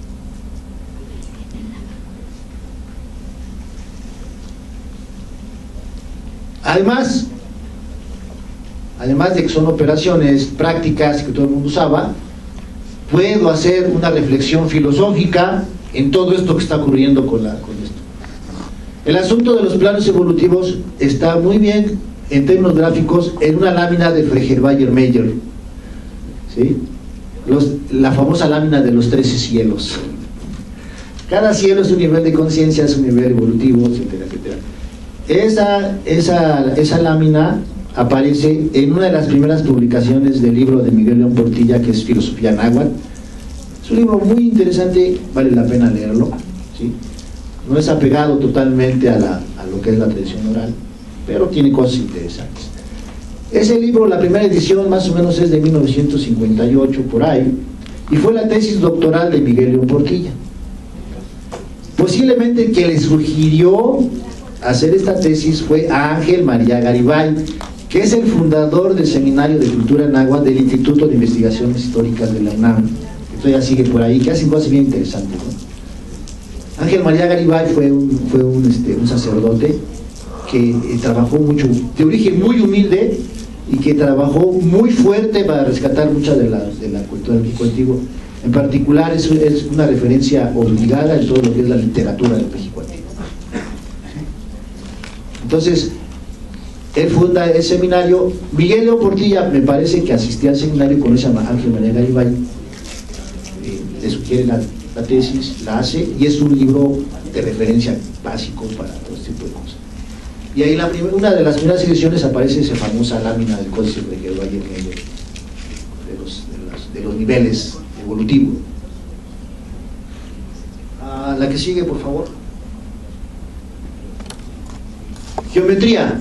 Además, además de que son operaciones prácticas que todo el mundo usaba, puedo hacer una reflexión filosófica en todo esto que está ocurriendo con, la, con esto. El asunto de los planos evolutivos está muy bien en términos gráficos en una lámina de Freger-Bayer-Meyer, ¿sí? Los, la famosa lámina de los trece cielos. Cada cielo es un nivel de conciencia, es un nivel evolutivo, etcétera, etcétera. Esa, esa, esa lámina aparece en una de las primeras publicaciones del libro de Miguel León Portilla, que es Filosofía Náhuatl. Es un libro muy interesante, vale la pena leerlo, ¿sí? No es apegado totalmente a, la, a lo que es la tradición oral, pero tiene cosas interesantes. Ese libro, la primera edición más o menos es de mil novecientos cincuenta y ocho, por ahí, y fue la tesis doctoral de Miguel León Portilla. Posiblemente quien le sugirió hacer esta tesis fue a Ángel María Garibay, que es el fundador del Seminario de Cultura Náhuatl del Instituto de Investigaciones Históricas de la UNAM. Esto ya sigue por ahí, que hacen cosas bien interesantes, ¿no? Ángel María Garibay fue un, fue un, este, un sacerdote que eh, trabajó mucho, de origen muy humilde, y que trabajó muy fuerte para rescatar mucha de la, de la cultura del México antiguo. En particular es, es una referencia obligada en todo lo que es la literatura del México antiguo. Entonces, él funda el seminario. Miguel León Portilla me parece que asistía al seminario, conoce a Ángel María Garibay, eh, le sugiere la, la tesis, la hace, y es un libro de referencia básico para todo este tipo de cosas. Y ahí la primera, una de las primeras ediciones aparece esa famosa lámina del códice de Freger-Bayer de los, de, los, de los niveles evolutivos. Ah, la que sigue, por favor. Geometría.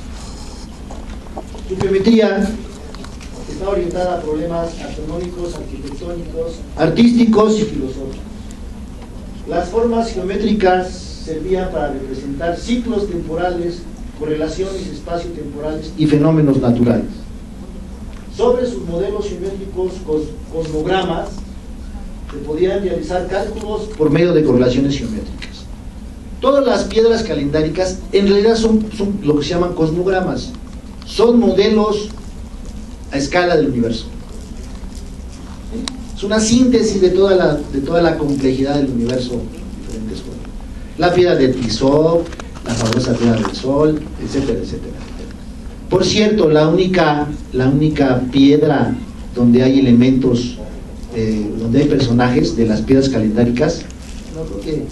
Su geometría está orientada a problemas astronómicos, arquitectónicos, artísticos y filosóficos. Las formas geométricas servían para representar ciclos temporales, correlaciones espaciotemporales y fenómenos naturales. Sobre sus modelos geométricos, cos, cosmogramas, se podían realizar cálculos por medio de correlaciones geométricas. Todas las piedras calendáricas en realidad son, son lo que se llaman cosmogramas, son modelos a escala del universo. Es una síntesis de toda la, de toda la complejidad del universo en diferentes formas. La piedra de Tizov, la famosa piedra del Sol, etcétera, etcétera. Por cierto, la única, la única piedra donde hay elementos, eh, donde hay personajes de las piedras calendáricas, no creo que,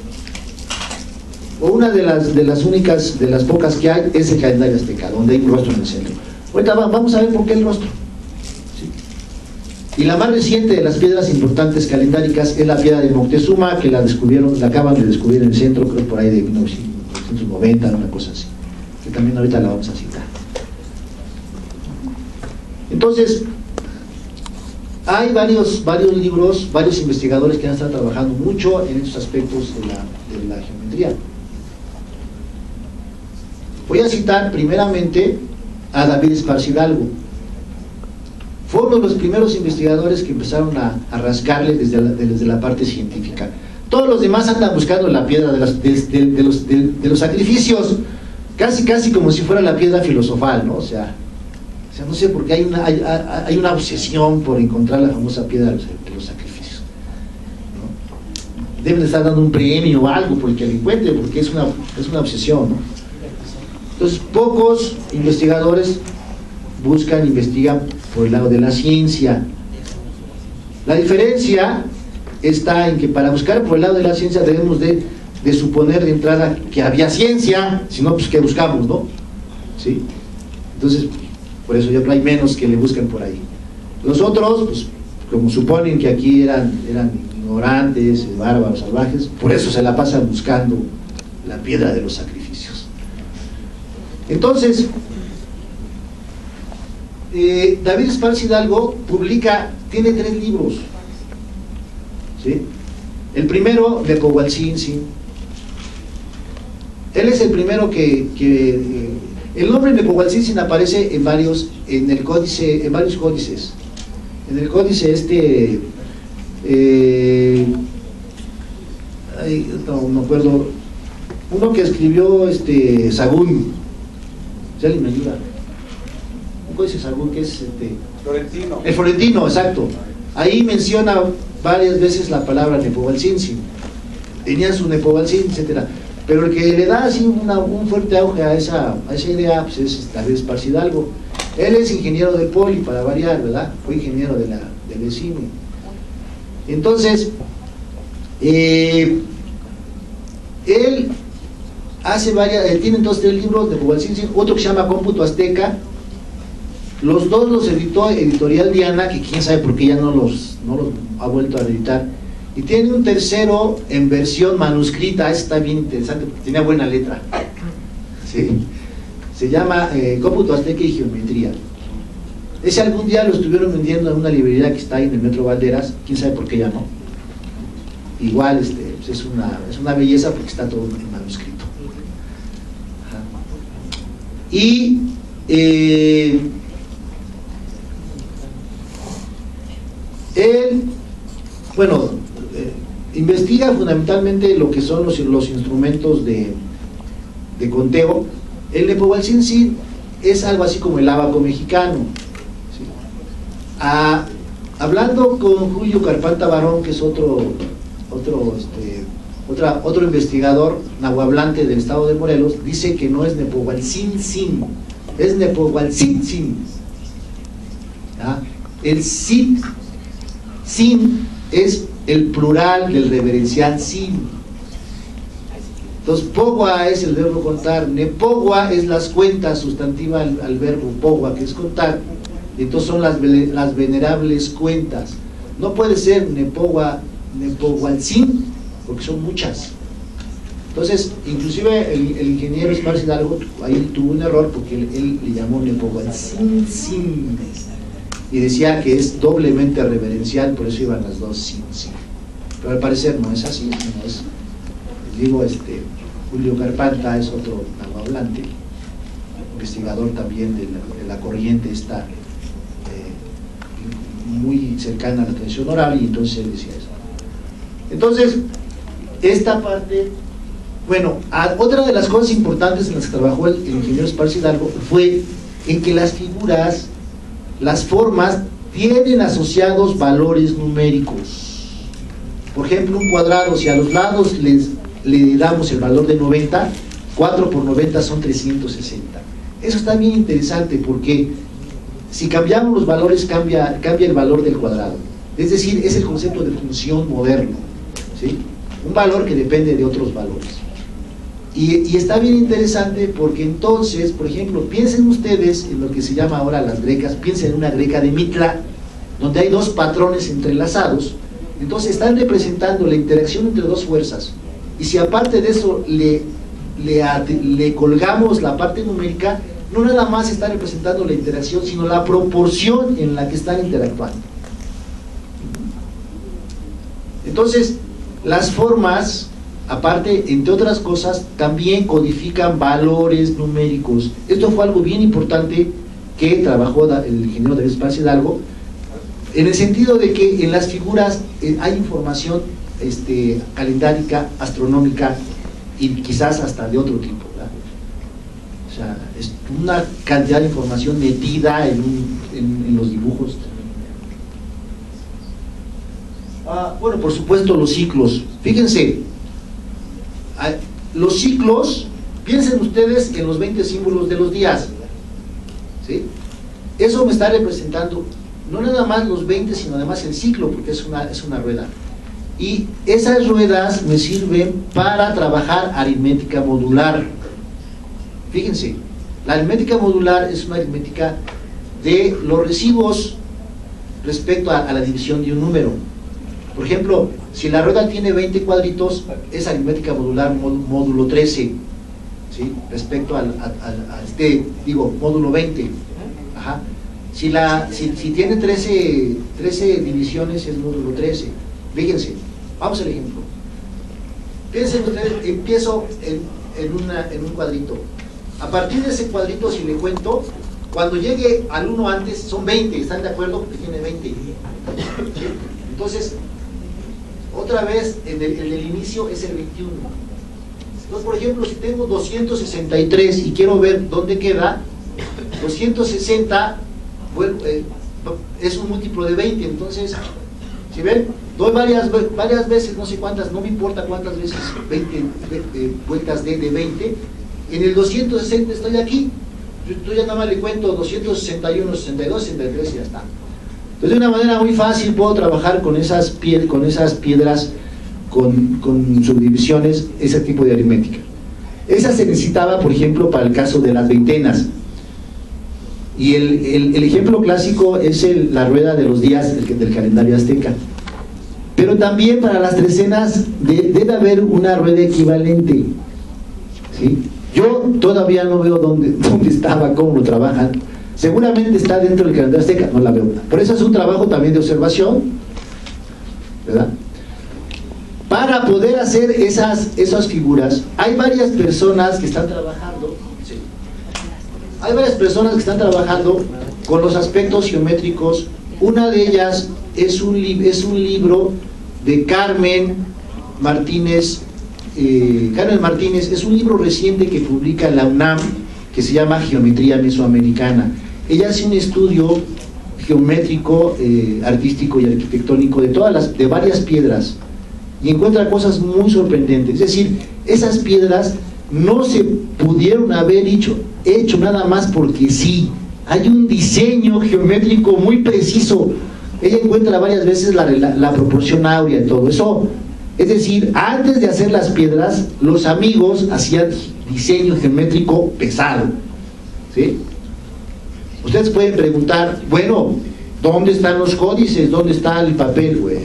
o una de las, de las únicas, de las pocas que hay, es el calendario azteca, donde hay un rostro en el centro. Ahorita vamos a ver por qué el rostro. Y la más reciente de las piedras importantes calendáricas es la piedra de Moctezuma, que la descubrieron, la acaban de descubrir en el centro, creo por ahí de mil novecientos noventa, una cosa así, que también ahorita la vamos a citar. Entonces, hay varios, varios libros, varios investigadores que han estado trabajando mucho en estos aspectos de la, de la geometría. Voy a citar primeramente a David Esparza Hidalgo. Fue uno de los primeros investigadores que empezaron a, a rascarle desde la, desde la parte científica. Todos los demás andan buscando la piedra de, las, de, de, de, los, de, de los sacrificios, casi casi como si fuera la piedra filosofal, ¿no? O sea, o sea no sé por qué hay una, hay, hay una obsesión por encontrar la famosa piedra de los, de los sacrificios, ¿no? Deben estar dando un premio o algo por el que la encuentre, porque es una, es una obsesión, ¿no? Entonces, pocos investigadores buscan, investigan por el lado de la ciencia. La diferencia está en que para buscar por el lado de la ciencia debemos de, de suponer de entrada que había ciencia, si no, pues que buscamos, ¿no? ¿Sí? Entonces, por eso ya hay menos que le buscan por ahí. Los otros, pues, como suponen que aquí eran, eran ignorantes, bárbaros, salvajes, por eso se la pasan buscando la piedra de los sacrificios. Entonces, Eh, David Esparza Hidalgo publica, tiene tres libros, ¿sí? El primero, Nepohualcinci. Él es el primero que, que eh, el nombre Nepohualcinci aparece en varios, en el códice, en varios códices. En el códice este, eh, ay, no me acuerdo, uno que escribió este Sagún, si alguien me ayuda. Códice Sagún, que es este, Florentino. El Florentino, exacto. Ahí menciona varias veces la palabra Nepohualcinci. Tenía su Nepohualcinci, etcétera. Pero el que le da así una, un fuerte auge a esa, a esa idea, pues es David Esparza Hidalgo. Él es ingeniero del Poli, para variar, ¿verdad? Fue ingeniero de la, del E C I M E. Entonces, eh, él hace varias, eh, tiene entonces tres libros de Nepomucalcincingo, otro que se llama Cómputo Azteca. Los dos los editó Editorial Diana, que quién sabe por qué ya no los, no los ha vuelto a editar. Y tiene un tercero en versión manuscrita, ese está bien interesante porque tenía buena letra. ¿Sí? Se llama eh, Cómputo Azteca y Geometría. Ese algún día lo estuvieron vendiendo en una librería que está ahí en el Metro Valderas, quién sabe por qué ya no. Igual este, pues es, una, es una belleza porque está todo en manuscrito. Ajá. Y eh, él, bueno, eh, investiga fundamentalmente lo que son los, los instrumentos de, de conteo. El Nepomucalcincingo es algo así como el ábaco mexicano. ¿Sí? Ah, hablando con Julio Carpanta Barón, que es otro, otro, este, otra, otro investigador nahuablante del estado de Morelos, dice que no es Nepomucalcincingo, es Nepomucalcincingo. ¿Ah? El Cid, Sin es el plural del reverencial Sin. Entonces, Pogua es el verbo contar, Nepogua es las cuentas, sustantiva al, al verbo Pogua, que es contar, y entonces son las, las venerables cuentas. No puede ser Nepogua, Nepomucalcin, porque son muchas. Entonces, inclusive el, el ingeniero Esparza Hidalgo ahí tuvo un error porque él, él le llamó Nepomucalcin, sin, y decía que es doblemente reverencial, por eso iban las dos sin, sin. Pero al parecer no es así, no es. Digo, este, Julio Carpanta es otro nahuablante, investigador también de la, de la corriente esta eh, muy cercana a la tradición oral, y entonces él decía eso. Entonces, esta parte, bueno, a, otra de las cosas importantes en las que trabajó el, el ingeniero Esparza Hidalgo fue en que las figuras, las formas, tienen asociados valores numéricos. Por ejemplo, un cuadrado, si a los lados les le damos el valor de noventa, cuatro por noventa son trescientos sesenta. Eso está bien interesante porque si cambiamos los valores cambia, cambia el valor del cuadrado. Es decir, es el concepto de función moderno, ¿sí? Un valor que depende de otros valores. Y, y está bien interesante porque entonces, por ejemplo, piensen ustedes en lo que se llama ahora las grecas, piensen en una greca de Mitla, donde hay dos patrones entrelazados. Entonces están representando la interacción entre dos fuerzas. Y si aparte de eso le, le, le colgamos la parte numérica, no nada más está representando la interacción, sino la proporción en la que están interactuando. Entonces, las formas, aparte, entre otras cosas, también codifican valores numéricos. Esto fue algo bien importante que trabajó el ingeniero David Esparza Hidalgo, en el sentido de que en las figuras eh, hay información Este, calendárica, astronómica y quizás hasta de otro tipo, ¿verdad? O sea, es una cantidad de información metida en, un, en, en los dibujos. Ah, bueno, por supuesto los ciclos. Fíjense, los ciclos, piensen ustedes en los veinte símbolos de los días, ¿sí? Eso me está representando no nada más los veinte, sino además el ciclo, porque es una, es una rueda. Y esas ruedas me sirven para trabajar aritmética modular. Fíjense, la aritmética modular es una aritmética de los recibos respecto a, a la división de un número. Por ejemplo, si la rueda tiene veinte cuadritos, es aritmética modular módulo trece, ¿sí? Respecto al, a, a, a este, digo, módulo veinte. Ajá. Si, la, si, si tiene trece, trece divisiones, es módulo trece. Fíjense, vamos al ejemplo. Piensen ustedes, empiezo en, en, una, en un cuadrito. A partir de ese cuadrito, si le cuento, cuando llegue al uno antes, son veinte, ¿están de acuerdo? Porque tiene veinte. ¿Sí? Entonces, otra vez, en el, en el inicio es el veintiuno. Entonces, por ejemplo, si tengo doscientos sesenta y tres y quiero ver dónde queda, doscientos sesenta bueno, eh, es un múltiplo de veinte, entonces, ¿sí ven? doy varias, varias veces, no sé cuántas, no me importa cuántas veces, veinte, veinte vueltas de, de veinte, en el doscientos sesenta estoy aquí, yo, yo ya nada más le cuento doscientos sesenta y uno, sesenta y dos, sesenta y tres y ya está. Entonces de una manera muy fácil puedo trabajar con esas, pie, con esas piedras, con, con subdivisiones, ese tipo de aritmética. Esa se necesitaba, por ejemplo, para el caso de las veintenas. Y el, el, el ejemplo clásico es el, la rueda de los días del, del calendario azteca. Pero también para las trecenas de, debe haber una rueda equivalente, ¿sí? Yo todavía no veo dónde, dónde estaba, cómo lo trabajan. Seguramente está dentro del calendario azteca, no la veo. Por eso es un trabajo también de observación, ¿verdad? Para poder hacer esas, esas figuras, hay varias personas que están trabajando, ¿sí? Hay varias personas que están trabajando con los aspectos geométricos. Una de ellas es un, li es un libro de Carmen Martínez, eh, Carmen Martínez, es un libro reciente que publica la UNAM, que se llama Geometría Mesoamericana. Ella hace un estudio geométrico, eh, artístico y arquitectónico de todas las, de varias piedras, y encuentra cosas muy sorprendentes. Es decir, esas piedras no se pudieron haber hecho, hecho nada más porque sí. Hay un diseño geométrico muy preciso. Ella encuentra varias veces la, la, la proporción áurea y todo eso. Es decir, antes de hacer las piedras, los amigos hacían diseño geométrico pesado, ¿sí? Ustedes pueden preguntar, bueno, ¿dónde están los códices? ¿Dónde está el papel? Güey?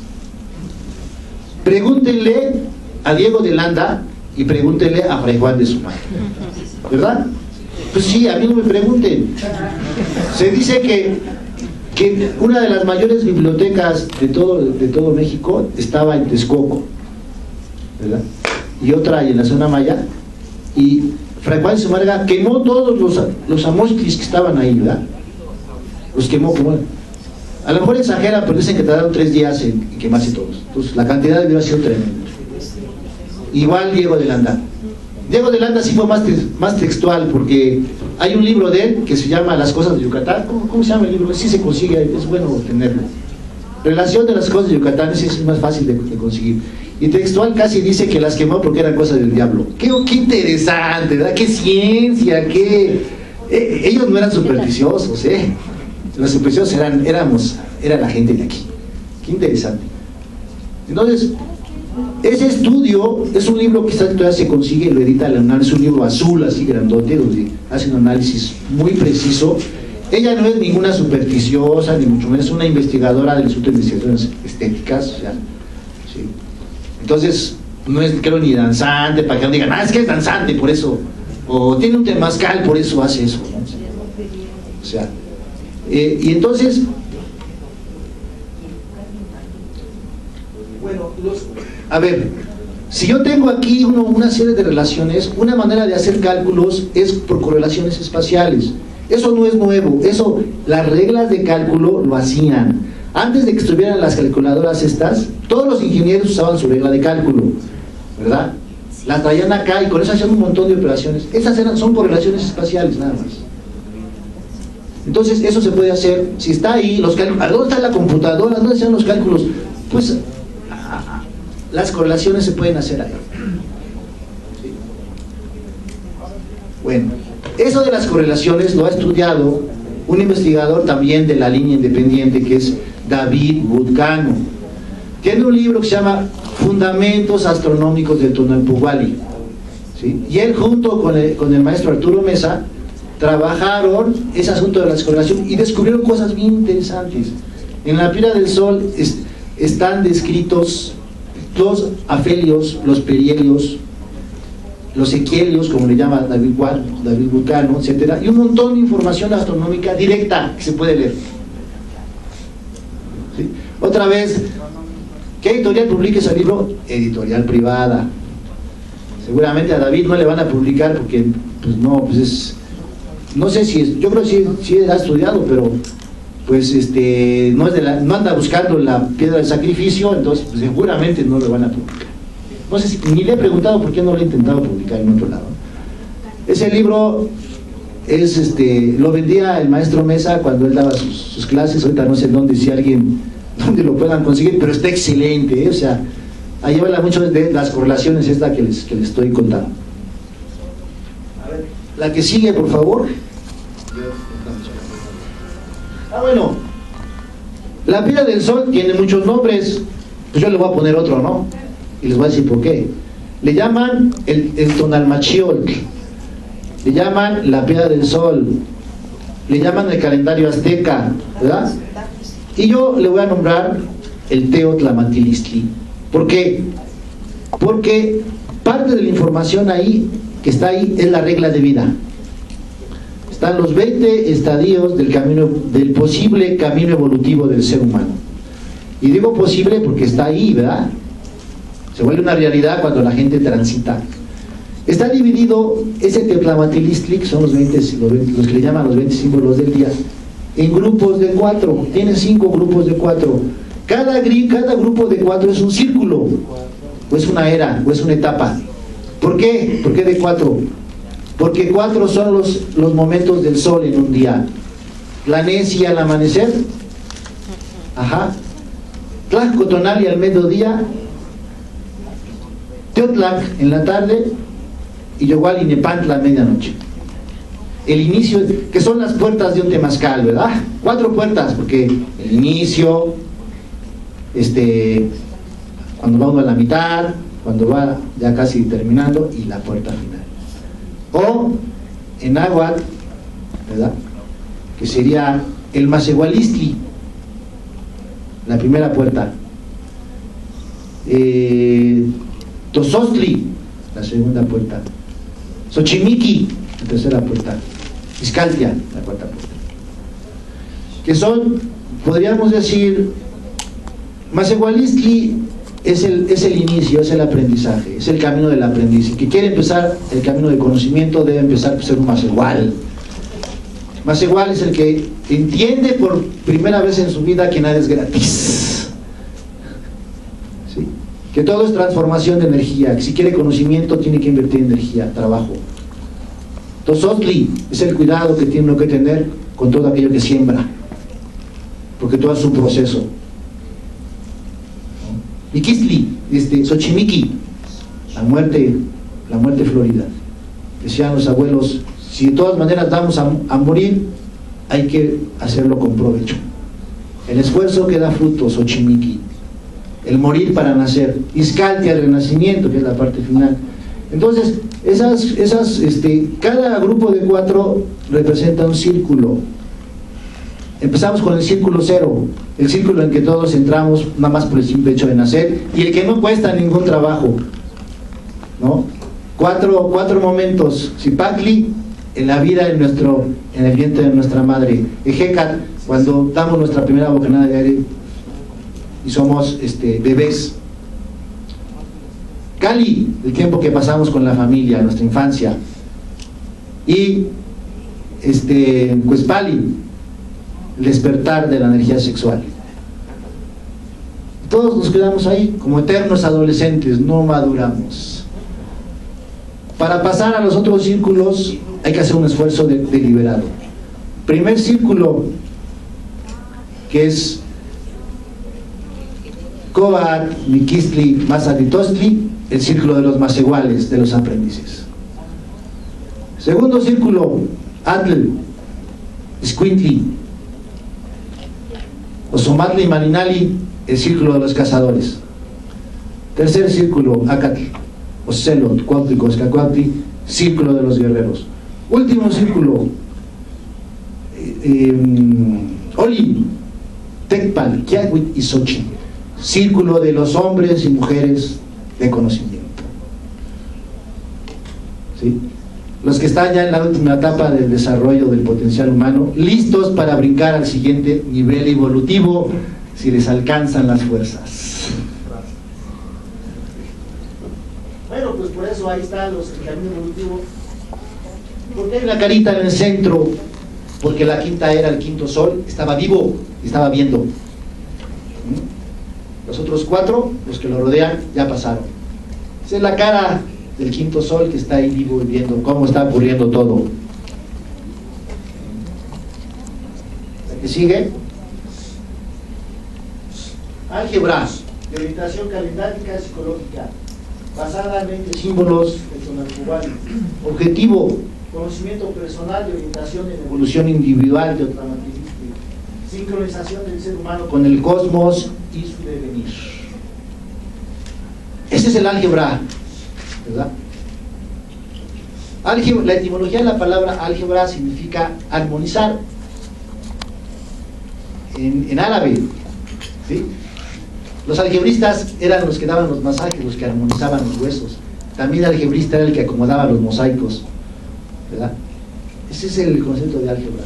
Pregúntenle a Diego de Landa y pregúntenle a Fray Juan de Zumaque, ¿verdad? Pues sí, a mí no me pregunten. Se dice que, que una de las mayores bibliotecas de todo, de todo México estaba en Texcoco, ¿verdad? Y otra en la zona maya, y Fray Juan de Zumarraga quemó todos los, los amostris que estaban ahí, ¿verdad? Los quemó, como a lo mejor exagera, pero dicen que tardaron tres días en, en quemarse todos. Entonces la cantidad debió haber sido tremenda. Igual Diego de Landa. Diego de Landa sí fue más, te, más textual, porque hay un libro de él que se llama Las cosas de Yucatán. ¿Cómo, cómo se llama el libro? Sí se consigue, es bueno tenerlo. Relación de las cosas de Yucatán, ese es más fácil de, de conseguir. Y textual casi dice que las quemó porque eran cosas del diablo. Qué, qué interesante, ¿verdad? Qué ciencia, qué... Eh, ellos no eran supersticiosos, ¿eh? Los supersticiosos eran, éramos, era la gente de aquí. Qué interesante. Entonces, ese estudio es un libro que todavía se consigue, lo edita la UNAM, es un libro azul, así grandote, donde hace un análisis muy preciso. Ella no es ninguna supersticiosa, ni mucho menos, es una investigadora del Instituto de Investigaciones Estéticas, o sea, ¿sí? Entonces, no es, creo, ni danzante, para que no digan, ah, es que es danzante, por eso, o tiene un temazcal, por eso hace eso, ¿no? O sea, eh, y entonces, bueno, los, a ver, si yo tengo aquí uno, una serie de relaciones, una manera de hacer cálculos es por correlaciones espaciales. Eso no es nuevo, eso, las reglas de cálculo lo hacían. Antes de que estuvieran las calculadoras estas, todos los ingenieros usaban su regla de cálculo, ¿verdad? La traían acá y con eso hacían un montón de operaciones. Esas eran, son correlaciones espaciales nada más. Entonces eso se puede hacer, si está ahí, los cálculos, ¿dónde está la computadora? ¿Dónde están los cálculos? Pues las correlaciones se pueden hacer ahí. ¿Sí? Bueno, eso de las correlaciones lo ha estudiado un investigador también de la línea independiente, que es David Vulcano. Tiene un libro que se llama Fundamentos Astronómicos del Tonalpohualli, ¿sí? Y él junto con el, con el maestro Arturo Mesa trabajaron ese asunto de las correlaciones y descubrieron cosas bien interesantes. En la pila del Sol es, están descritos los afelios, los perielios, los equelios, como le llama David, David Vulcano, etcétera, y un montón de información astronómica directa que se puede leer. ¿Sí? Otra vez, ¿qué editorial publica ese libro? Editorial privada. Seguramente a David no le van a publicar porque, pues no, pues es, no sé si es, yo creo que sí, sí ha estudiado, pero pues este, no, es de la, no anda buscando la piedra del sacrificio, entonces pues, seguramente no lo van a publicar. No sé si, ni le he preguntado por qué no lo he intentado publicar en otro lado. Ese libro es, este, lo vendía el maestro Mesa cuando él daba sus, sus clases, ahorita no sé dónde, si alguien donde lo puedan conseguir, pero está excelente, ¿eh? O sea, ahí habla mucho de las correlaciones esta que les, que les estoy contando. A ver, la que sigue, por favor. Ah, bueno, la piedra del sol tiene muchos nombres, pues yo le voy a poner otro, ¿no? Y les voy a decir por qué. Le llaman el, el Tonalmachioltl, le llaman la piedra del sol, le llaman el calendario azteca, ¿verdad? Y yo le voy a nombrar el Teotlamantilistli. ¿Por qué? Porque parte de la información ahí, que está ahí, es la regla de vida. Están los veinte estadios del camino, del posible camino evolutivo del ser humano. Y digo posible porque está ahí, ¿verdad? Se vuelve una realidad cuando la gente transita. Está dividido, ese Teotlamantilistli, que son los, veinte, los, veinte, los que le llaman los veinte símbolos del día, en grupos de cuatro. Tiene cinco grupos de cuatro. Cada, cada grupo de cuatro es un círculo, o es una era, o es una etapa. ¿Por qué? ¿Por qué de cuatro? Porque cuatro son los, los momentos del sol en un día. Tlanesi al amanecer, ajá. Tlaxcotonali al mediodía, Teotlac en la tarde, y Yogual y Nepantla a medianoche. El inicio, que son las puertas de un temazcal, ¿verdad? Cuatro puertas, porque el inicio, este, cuando va uno a la mitad, cuando va ya casi terminando, y la puerta final. O en náhuatl, ¿verdad?, que sería el Masehualistli, la primera puerta. Eh, Tosostli, la segunda puerta. Xochimilqui, la tercera puerta. Izcaltia, la cuarta puerta. Que son, podríamos decir, Masehualistli es el, es el inicio, es el aprendizaje, es el camino del aprendiz. Y que quiere empezar el camino de conocimiento debe empezar por ser un Masehual. Masehual es el que entiende por primera vez en su vida que nada es gratis, ¿sí?, que todo es transformación de energía, que si quiere conocimiento tiene que invertir energía, trabajo. Tosostli es el cuidado que tiene uno que tener con todo aquello que siembra, porque todo es un proceso. Miquistli, este, Xochimilqui, la muerte, la muerte florida. Decían los abuelos, si de todas maneras vamos a, a morir, hay que hacerlo con provecho. El esfuerzo que da frutos, Xochimilqui. El morir para nacer. Izcaltia, el renacimiento, que es la parte final. Entonces, esas, esas, este, cada grupo de cuatro representa un círculo. Empezamos con el círculo cero, el círculo en que todos entramos nada más por el simple hecho de nacer, y el que no cuesta ningún trabajo, ¿no? Cuatro, cuatro momentos. Zipactli, en la vida en, nuestro, en el vientre de nuestra madre. Ejecat, cuando damos nuestra primera bocanada de aire y somos este, bebés. Cali, el tiempo que pasamos con la familia, nuestra infancia. Y este, Cuespali, el despertar de la energía sexual. Todos nos quedamos ahí como eternos adolescentes, no maduramos. Para pasar a los otros círculos hay que hacer un esfuerzo de, deliberado. Primer círculo, que es Cobat, Miquistli, Mazatitostli, el círculo de los Masehuales, de los aprendices. Segundo círculo, Atl, Escuintli, Osomatli y Malinali, el círculo de los cazadores. Tercer círculo, Acatl, Ocelot, Cuautli, Coscacuautli, círculo de los guerreros. Último círculo, eh, eh, Oli, Tecpal, Quiahuit y Xochitl, círculo de los hombres y mujeres de conocimiento. ¿Sí? Los que están ya en la última etapa del desarrollo del potencial humano, listos para brincar al siguiente nivel evolutivo si les alcanzan las fuerzas. Bueno, pues por eso ahí está los, el camino evolutivo. ¿Por qué hay una carita en el centro? Porque la quinta era el quinto sol, estaba vivo, estaba viendo. Los otros cuatro, los que lo rodean, ya pasaron. Esa es la cara del quinto sol que está ahí vivo y viendo cómo está ocurriendo todo. La que sigue. Álgebra de orientación calendárica y psicológica, basada en veinte símbolos del tonalpohualli. Objetivo: conocimiento personal de orientación en evolución individual de otra matriz. Sincronización del ser humano con el cosmos y su devenir. Ese es el álgebra, ¿verdad? Álgebra, la etimología de la palabra álgebra significa armonizar en, en árabe, ¿sí? Los algebristas eran los que daban los masajes, los que armonizaban los huesos. También el algebrista era el que acomodaba los mosaicos, ¿verdad? Ese es el concepto de álgebra.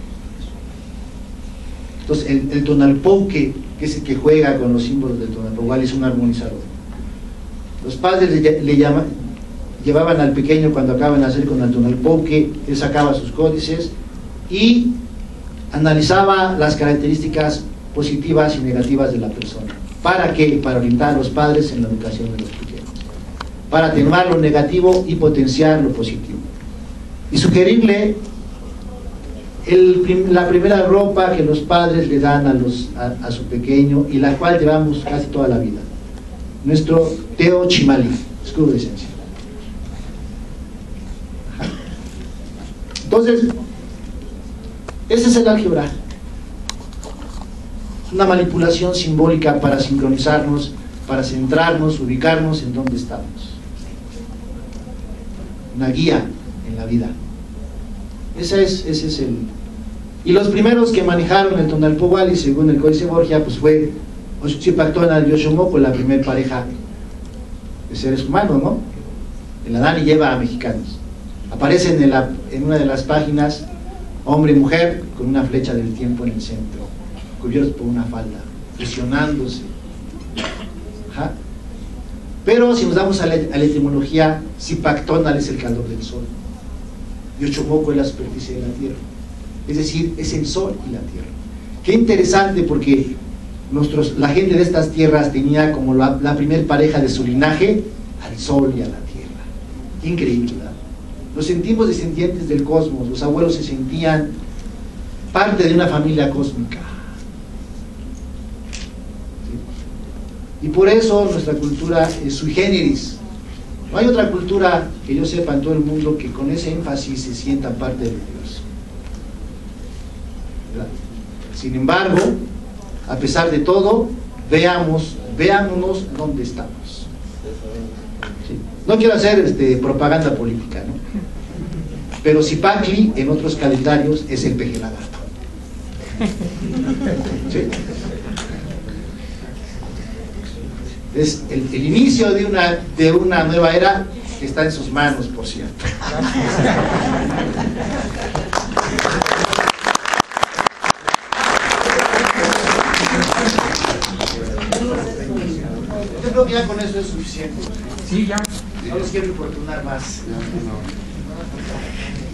Entonces, el, el tonalpouque, que es el que juega con los símbolos del tonalpohualli, es un armonizador. Los padres le, le llaman, llevaban al pequeño cuando acaban de hacer con el tonalpouque, él sacaba sus códices y analizaba las características positivas y negativas de la persona. ¿Para qué? Para orientar a los padres en la educación de los pequeños, para atenuar lo negativo y potenciar lo positivo, y sugerirle el, la primera ropa que los padres le dan a, los, a, a su pequeño, y la cual llevamos casi toda la vida, nuestro Teo Chimali, escudo de esencia. Entonces, ese es el álgebra. Es una manipulación simbólica para sincronizarnos, para centrarnos, ubicarnos en dónde estamos. Una guía en la vida. Ese es, ese es el... Y los primeros que manejaron el tonalpohualli, según el Códice Borgia, pues fue Oxutzipactona y Yoshomoko, la primer pareja de seres humanos, ¿no? El Adán y Eva a mexicanos. Aparecen en, la, en una de las páginas hombre y mujer con una flecha del tiempo en el centro, cubiertos por una falda, fusionándose. Ajá. Pero si nos damos a la, a la etimología, Zipactónal es el calor del sol, Yoshomoko es la superficie de la tierra, es decir, es el sol y la tierra. Qué interesante, porque nuestros, la gente de estas tierras tenía como la, la primer pareja de su linaje al sol y a la tierra. Qué increíble, ¿verdad? Nos sentimos descendientes del cosmos, los abuelos se sentían parte de una familia cósmica. ¿Sí? Y por eso nuestra cultura es sui generis. No hay otra cultura que yo sepa en todo el mundo que con ese énfasis se sienta parte del universo. ¿Verdad? Sin embargo, a pesar de todo, veamos, veámonos dónde estamos. ¿Sí? No quiero hacer este, propaganda política, ¿no? Pero Zipacli en otros calendarios es el peje lagarto. ¿Sí? Es el, el inicio de una, de una nueva era que está en sus manos, por cierto. Yo creo que ya con eso es suficiente. Sí, ya. No los quiero importunar más.